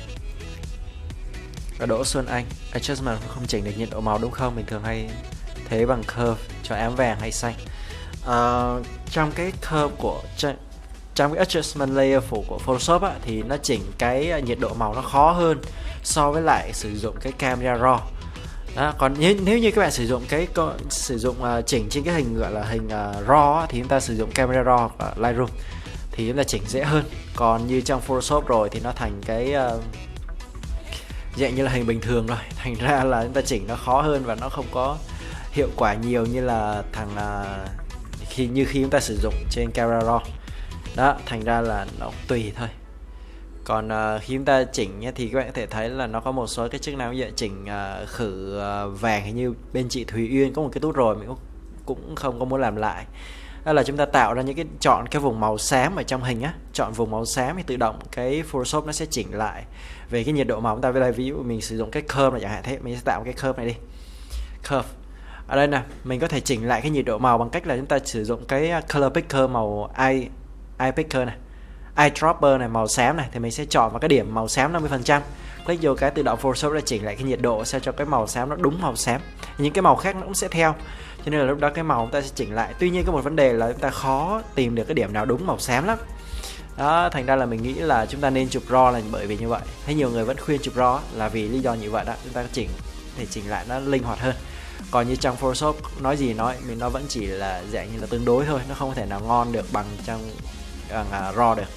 [SPEAKER 1] Và Đỗ Xuân Anh, adjustment không chỉnh được nhiệt độ màu đúng không? Mình thường hay thế bằng curve cho ám vàng hay xanh. Trong cái curve của trong cái adjustment layer của Photoshop á, thì nó chỉnh cái nhiệt độ màu nó khó hơn so với lại sử dụng cái camera raw. Đó, còn nếu như các bạn sử dụng chỉnh trên cái hình gọi là hình raw á, thì chúng ta sử dụng camera raw và Lightroom thì chúng ta chỉnh dễ hơn. Còn như trong Photoshop rồi thì nó thành cái dạng như là hình bình thường rồi, thành ra là chúng ta chỉnh nó khó hơn và nó không có hiệu quả nhiều như là khi chúng ta sử dụng trên camera raw. Đó, thành ra là nó tùy thôi. Còn khi chúng ta chỉnh nhé, thì các bạn có thể thấy là nó có một số cái chức năng như chỉnh khử vàng, hình như bên chị Thùy Uyên có một cái nút rồi mình cũng không có muốn làm lại. Đó là chúng ta tạo ra những chọn cái vùng màu xám ở trong hình á, chọn vùng màu xám thì tự động cái Photoshop nó sẽ chỉnh lại về cái nhiệt độ màu chúng ta. Với đây ví dụ mình sử dụng cái curve này chẳng hạn, thế mình sẽ tạo cái curve này đi, curve ở đây nè, mình có thể chỉnh lại cái nhiệt độ màu bằng cách là chúng ta sử dụng cái color picker màu eye picker này, eyedropper này, màu xám này, thì mình sẽ chọn vào cái điểm màu xám 50%, click vô cái tự động Photoshop đã chỉnh lại cái nhiệt độ sao cho cái màu xám nó đúng màu xám, những cái màu khác nó cũng sẽ theo, cho nên là lúc đó cái màu chúng ta sẽ chỉnh lại. Tuy nhiên có một vấn đề là chúng ta khó tìm được cái điểm nào đúng màu xám lắm. Đó, thành ra là mình nghĩ là chúng ta nên chụp raw là bởi vì như vậy. Thấy nhiều người vẫn khuyên chụp raw là vì lý do như vậy đó, chúng ta chỉnh lại nó linh hoạt hơn. Còn như trong Photoshop nói gì nói, mình nó vẫn chỉ là dạng như là tương đối thôi, nó không thể nào ngon được bằng trong raw được.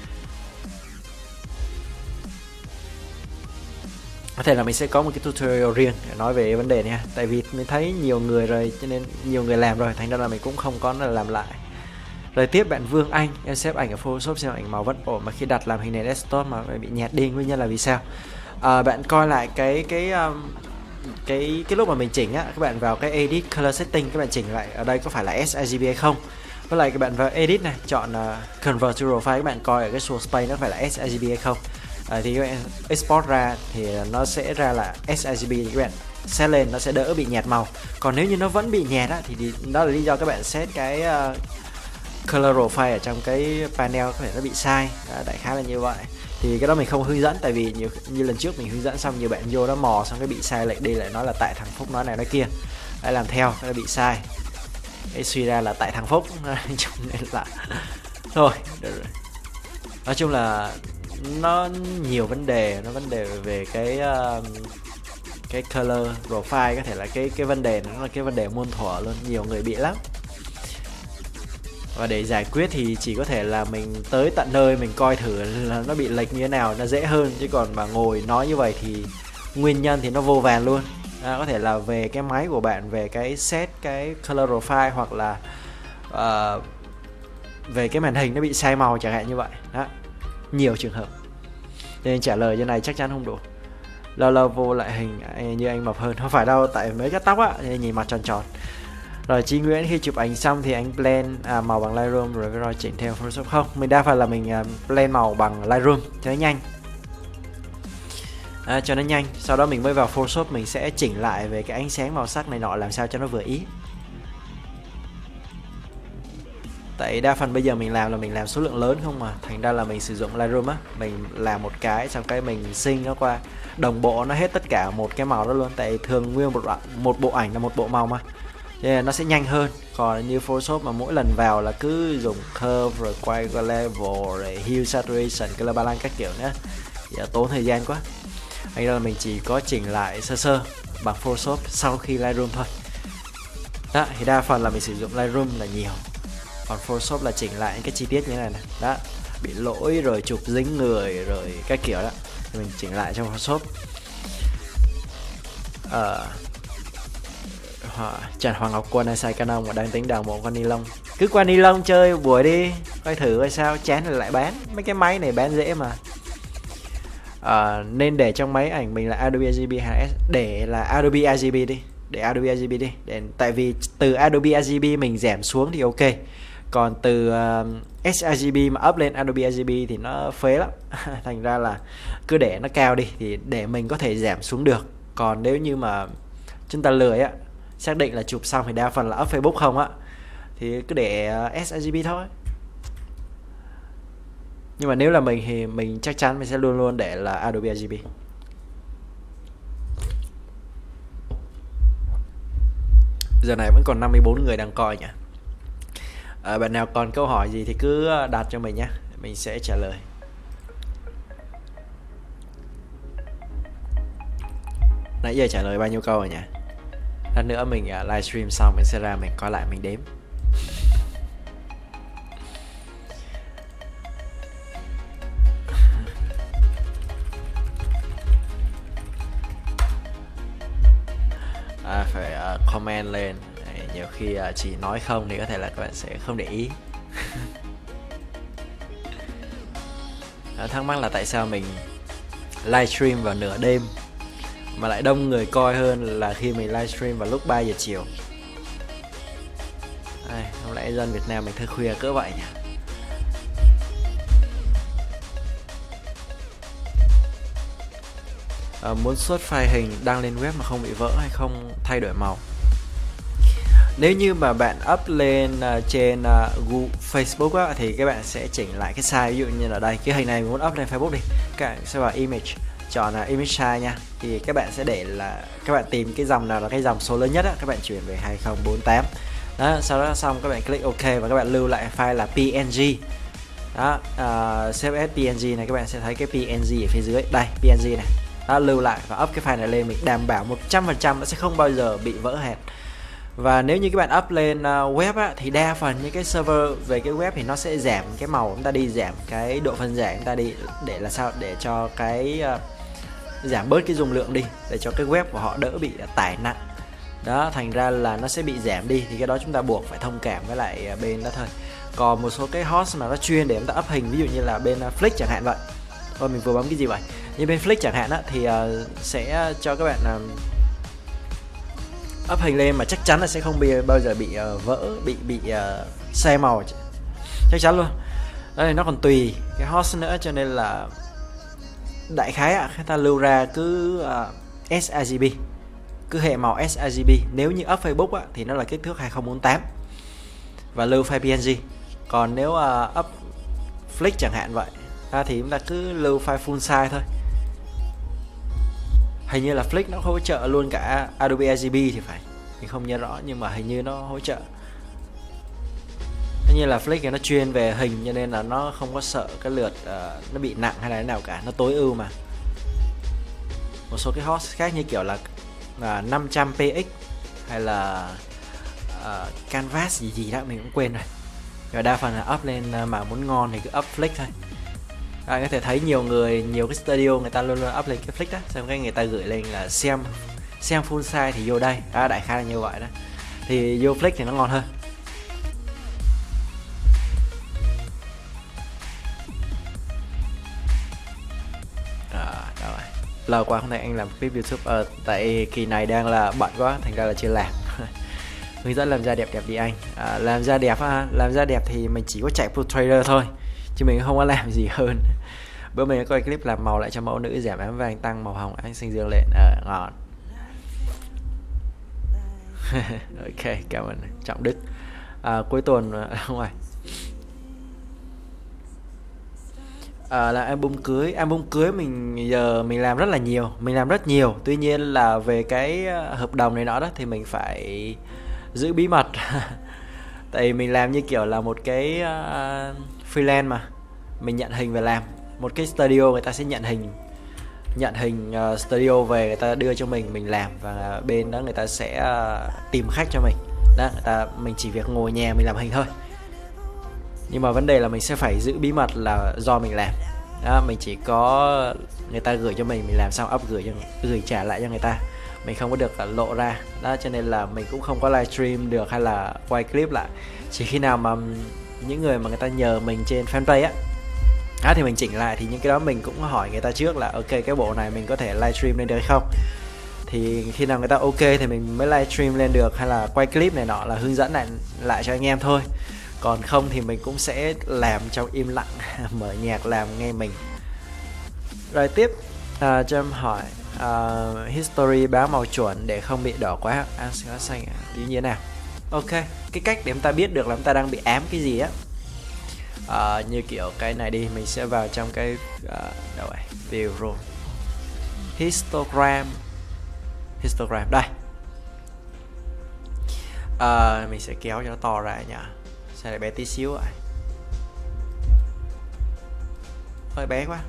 [SPEAKER 1] Có thể là mình sẽ có một cái tutorial riêng để nói về vấn đề này ha. Tại vì mình thấy nhiều người rồi, cho nên nhiều người làm rồi, thành ra là mình cũng không có làm lại. Rồi tiếp bạn Vương Anh, em xếp ảnh ở Photoshop xem ảnh màu vẫn ổn mà khi đặt làm hình nền desktop mà bị nhạt đi, nguyên nhân là vì sao? Bạn coi lại cái lúc mà mình chỉnh á, các bạn vào cái edit color setting, các bạn chỉnh lại ở đây có phải là sRGB hay không? Với lại các bạn vào edit này, chọn convert to raw file, các bạn coi ở cái source space nó phải là sRGB hay không? Thì các bạn export ra thì nó sẽ ra là sRGB, thì các bạn set lên nó sẽ đỡ bị nhạt màu. Còn nếu như nó vẫn bị nhạt á, thì đó là lý do các bạn set cái color raw file ở trong cái panel có thể nó bị sai. Đại khái là như vậy. Thì cái đó mình không hướng dẫn, tại vì như lần trước mình hướng dẫn xong nhiều bạn vô đó mò xong cái bị sai lệch đi, lại nói là tại thằng Phúc nói này nói kia, lại làm theo nó bị sai, cái suy ra là tại thằng Phúc nên là thôi được rồi. Nói chung là nó nhiều vấn đề, nó vấn đề về cái color profile, có thể là cái vấn đề nó là cái vấn đề muôn thuở luôn, nhiều người bị lắm. Và để giải quyết thì chỉ có thể là mình tới tận nơi mình coi thử là nó bị lệch như thế nào nó dễ hơn, chứ còn mà ngồi nói như vậy thì nguyên nhân thì nó vô vàn luôn. Có thể là về cái máy của bạn, về cái set cái color profile, hoặc là về cái màn hình nó bị sai màu chẳng hạn như vậy đó, nhiều trường hợp, nên trả lời cho này chắc chắn không đủ. Lâu lâu vô lại hình như anh mập hơn, không phải đâu, tại mới cắt tóc á nên nhìn mặt tròn tròn. Rồi Chí Nguyễn, khi chụp ảnh xong thì anh blend màu bằng Lightroom rồi chỉnh theo Photoshop không? Mình đa phần là mình blend màu bằng Lightroom cho nó nhanh, sau đó mình mới vào Photoshop mình sẽ chỉnh lại về cái ánh sáng màu sắc này nọ làm sao cho nó vừa ý. Tại đa phần bây giờ mình làm số lượng lớn không mà, thành ra là mình sử dụng Lightroom á, mình làm một cái xong cái mình sync nó qua đồng bộ nó hết tất cả một cái màu đó luôn. Tại thường nguyên một bộ ảnh là một bộ màu mà, nên nó sẽ nhanh hơn. Còn như Photoshop mà mỗi lần vào là cứ dùng curve rồi quay qua level rồi hue saturation color balance các kiểu nữa thì tốn thời gian quá, thành ra là mình chỉ có chỉnh lại sơ sơ bằng Photoshop sau khi Lightroom thôi. Đó, thì đa phần là mình sử dụng Lightroom là nhiều, còn Photoshop là chỉnh lại những cái chi tiết như thế này này, đó, bị lỗi rồi chụp dính người rồi các kiểu đó thì mình chỉnh lại trong Photoshop. Trần Hoàng Ngọc Quân xài Canon và đang tính đào một con ni lông. Cứ qua ni lông chơi buổi đi, coi thử coi sao, chán rồi lại bán. Mấy cái máy này bán dễ mà. Nên để trong máy ảnh mình là Adobe RGB hay để là Adobe RGB đi, để Adobe RGB đi, tại vì từ Adobe RGB mình giảm xuống thì ok. Còn từ sRGB mà up lên Adobe RGB thì nó phế lắm. Thành ra là cứ để nó cao đi thì để mình có thể giảm xuống được. Còn nếu như mà chúng ta lười á, xác định là chụp xong thì đa phần là up Facebook không á, thì cứ để sRGB thôi. Nhưng mà nếu là mình thì mình chắc chắn mình sẽ luôn luôn để là Adobe RGB. Giờ này vẫn còn 54 người đang coi nhỉ. Bạn nào còn câu hỏi gì thì cứ đặt cho mình nhé, mình sẽ trả lời. Nãy giờ trả lời bao nhiêu câu rồi nhỉ? Lát nữa mình livestream xong mình sẽ ra mình coi lại mình đếm. Phải comment lên. Nhiều khi chỉ nói không thì có thể là các bạn sẽ không để ý. Thắc mắc là tại sao mình livestream vào nửa đêm mà lại đông người coi hơn là khi mình livestream vào lúc 3 giờ chiều. Không lẽ dân Việt Nam mình thức khuya cỡ vậy nhỉ? Muốn xuất file hình đăng lên web mà không bị vỡ hay không thay đổi màu? Nếu như mà bạn up lên trên Google, Facebook á, thì các bạn sẽ chỉnh lại cái size. Ví dụ như là đây, cái hình này muốn up lên Facebook đi, các bạn sẽ vào image, chọn image size nha. Thì các bạn sẽ để là các bạn tìm cái dòng nào là cái dòng số lớn nhất á, các bạn chuyển về 2048. Đó, sau đó xong các bạn click OK và các bạn lưu lại file là PNG. Đó, save as PNG này, các bạn sẽ thấy cái PNG ở phía dưới đây, PNG này. Đó, lưu lại và up cái file này lên, mình đảm bảo 100% nó sẽ không bao giờ bị vỡ hệt. Và nếu như các bạn up lên web á, thì đa phần những cái server về cái web thì nó sẽ giảm cái màu chúng ta đi, giảm cái độ phân giải chúng ta đi, để là sao, để cho cái giảm bớt cái dung lượng đi, để cho cái web của họ đỡ bị tải nặng. Đó, thành ra là nó sẽ bị giảm đi, thì cái đó chúng ta buộc phải thông cảm với lại bên đó thôi. Còn một số cái host mà nó chuyên để chúng ta up hình, ví dụ như là bên Flick chẳng hạn vậy. Thôi mình vừa bấm cái gì vậy? Như bên Flick chẳng hạn á, thì sẽ cho các bạn up hình lên mà chắc chắn là sẽ không bao giờ bị vỡ, bị xe màu, chắc chắn luôn. Đây, nó còn tùy cái host nữa, cho nên là đại khái người ta lưu ra cứ sRGB, cứ hệ màu sRGB. Nếu như up Facebook thì nó là kích thước 2048 và lưu file PNG. Còn nếu up Flick chẳng hạn vậy thì chúng ta cứ lưu file full size thôi. Hình như là Flick nó hỗ trợ luôn cả Adobe RGB thì phải, mình không nhớ rõ, nhưng mà hình như nó hỗ trợ. Tất nhiên là Flick thì nó chuyên về hình, cho nên là nó không có sợ cái lượt nó bị nặng hay là thế nào cả, nó tối ưu mà. Một số cái host khác như kiểu là 500px hay là canvas gì đó mình cũng quên rồi. Và đa phần là up lên mà muốn ngon thì cứ up Flick thôi. Có thể thấy nhiều cái studio người ta luôn luôn up lên cái Flick đó, xong cái người ta gửi lên là xem full size thì vô đây. Đại khái là như vậy đó, thì vô Flick thì nó ngon hơn. Rồi. Lâu quá không thấy anh làm clip YouTube, tại kỳ này đang là bận quá thành ra là chưa làm. Hướng dẫn làm da đẹp đi anh. Làm da đẹp thì mình chỉ có chạy Pro Trader thôi, chứ mình không có làm gì hơn. Bữa mình có coi clip làm màu lại cho mẫu nữ, giảm ám vàng, tăng màu hồng, ánh xanh dương lên. Ngon. Ok, cảm ơn Trọng Đức. Cuối tuần không phải là album cưới mình làm rất là nhiều, mình làm rất nhiều. Tuy nhiên là về cái hợp đồng này nọ đó thì mình phải giữ bí mật. Tại mình làm như kiểu là một cái freelance mà mình nhận hình về làm. Một cái studio người ta sẽ nhận hình studio về, người ta đưa cho mình làm, và bên đó người ta sẽ tìm khách cho mình đó, mình chỉ việc ngồi nhà mình làm hình thôi. Nhưng mà vấn đề là mình sẽ phải giữ bí mật là do mình làm đó, mình chỉ có người ta gửi cho mình làm xong up gửi trả lại cho người ta, mình không có được lộ ra đó, cho nên là mình cũng không có livestream được hay là quay clip lại. Chỉ khi nào mà những người mà người ta nhờ mình trên fanpage thì mình chỉnh lại, thì những cái đó mình cũng hỏi người ta trước là ok, cái bộ này mình có thể livestream lên được hay không. Thì khi nào người ta ok thì mình mới livestream lên được, hay là quay clip này nọ là hướng dẫn lại cho anh em thôi. Còn không thì mình cũng sẽ làm trong im lặng, mở nhạc làm nghe mình. Rồi tiếp, cho em hỏi history báo màu chuẩn để không bị đỏ quá. Xanh xanh như thế nào? Ok, cái cách để chúng ta biết được là chúng ta đang bị ám cái gì á, như kiểu cái này đi, mình sẽ vào trong cái đâu rồi, view rồi, histogram đây. Mình sẽ kéo cho nó to ra nhỉ, sao lại bé tí xíu vậy, hơi bé quá.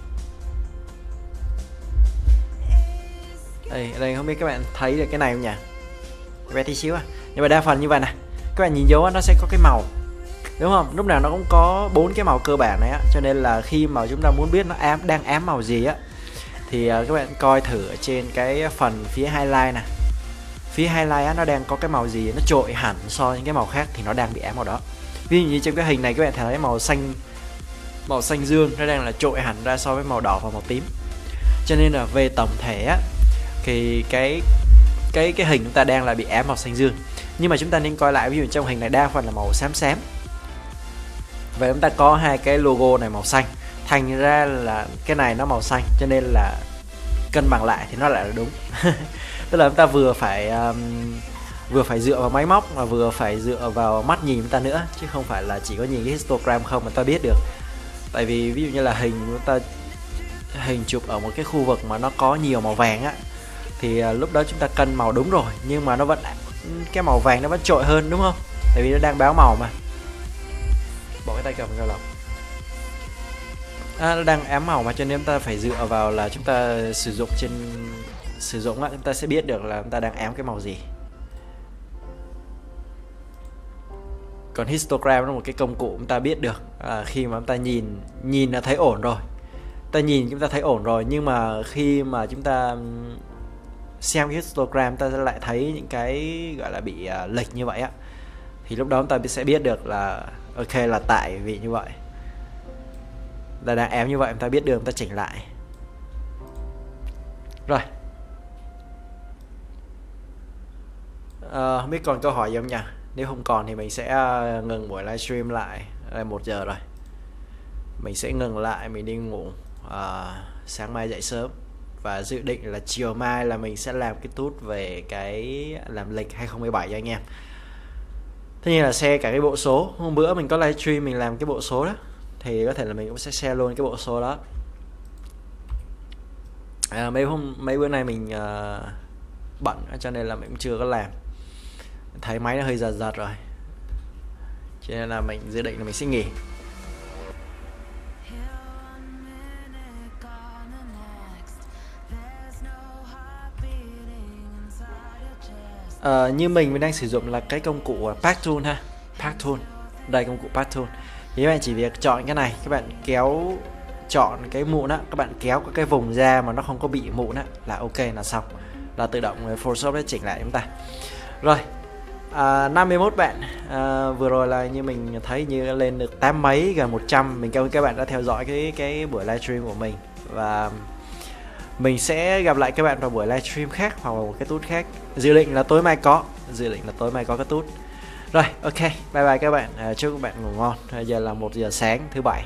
[SPEAKER 1] Đây không biết các bạn thấy được cái này không nhỉ, bé tí xíu nhưng mà đa phần như vậy nè, các bạn nhìn dấu nó sẽ có cái màu, đúng không? Lúc nào nó cũng có 4 cái màu cơ bản này á, cho nên là khi mà chúng ta muốn biết nó đang ám màu gì á, thì các bạn coi thử ở trên cái phần phía highlight nè, phía highlight á, nó đang có cái màu gì nó trội hẳn so với những cái màu khác thì nó đang bị ám màu đó. Ví dụ như trong cái hình này các bạn thấy màu xanh dương nó đang là trội hẳn ra so với màu đỏ và màu tím. Cho nên là về tổng thể á, thì cái hình chúng ta đang là bị ám màu xanh dương. Nhưng mà chúng ta nên coi lại, ví dụ trong hình này đa phần là màu xám xám, vậy chúng ta có hai cái logo này màu xanh, thành ra là cái này nó màu xanh, cho nên là cân bằng lại thì nó lại là đúng. Tức là chúng ta vừa phải dựa vào máy móc mà vừa phải dựa vào mắt nhìn chúng ta nữa, chứ không phải là chỉ có nhìn cái histogram không mà ta biết được. Tại vì ví dụ như là hình chụp ở một cái khu vực mà nó có nhiều màu vàng á, thì lúc đó chúng ta cân màu đúng rồi, nhưng mà nó vẫn, cái màu vàng nó vẫn trội hơn, đúng không? Tại vì nó đang báo màu mà. Bỏ cái tay cầm vào lòng. Nó đang ám màu mà, cho nên chúng ta phải dựa vào là chúng ta sử dụng á, chúng ta sẽ biết được là chúng ta đang ám cái màu gì. Còn histogram là một cái công cụ chúng ta biết được khi mà chúng ta nhìn là thấy ổn rồi. Chúng ta thấy ổn rồi, nhưng mà khi mà chúng ta xem cái histogram ta sẽ lại thấy những cái gọi là bị lệch như vậy á, thì lúc đó chúng ta sẽ biết được là ok, là tại vì như vậy, là đang ém như vậy, chúng ta biết được, chúng ta chỉnh lại. Rồi, không biết còn câu hỏi gì không nhỉ? Nếu không còn thì mình sẽ ngừng buổi livestream lại. Đây 1 giờ rồi, mình sẽ ngừng lại, mình đi ngủ. Sáng mai dậy sớm và dự định là chiều mai là mình sẽ làm cái tút về cái làm lịch 2017 cho anh em. Tất nhiên là share cả cái bộ số. Hôm bữa mình có livestream mình làm cái bộ số đó, thì có thể là mình cũng sẽ share luôn cái bộ số đó. Mấy bữa nay mình bận cho nên là mình cũng chưa có làm. Thấy máy nó hơi giật rồi, cho nên là mình dự định là mình sẽ nghỉ. Như mình đang sử dụng là cái công cụ Pack Tool ha, Pack Tool. Đây, công cụ Pack Tool. Thì các bạn chỉ việc chọn cái này, các bạn chọn cái mụn á, các bạn kéo cái vùng ra mà nó không có bị mụn á là ok, là xong, là tự động Photoshop để chỉnh lại chúng ta. Rồi, 51 bạn. Vừa rồi là như mình thấy như lên được 8 mấy, gần 100. Mình cảm ơn các bạn đã theo dõi cái buổi livestream của mình, và mình sẽ gặp lại các bạn vào buổi livestream khác hoặc là một cái tút khác. Dự định là tối mai có cái tút. Rồi, ok, bye bye các bạn. Chúc các bạn ngủ ngon. Bây giờ là 1 giờ sáng thứ Bảy.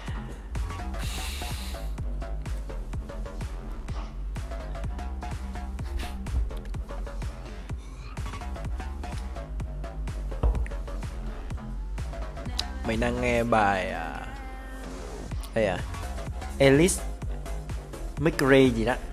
[SPEAKER 1] Mình đang nghe bài Alice McRae gì đó.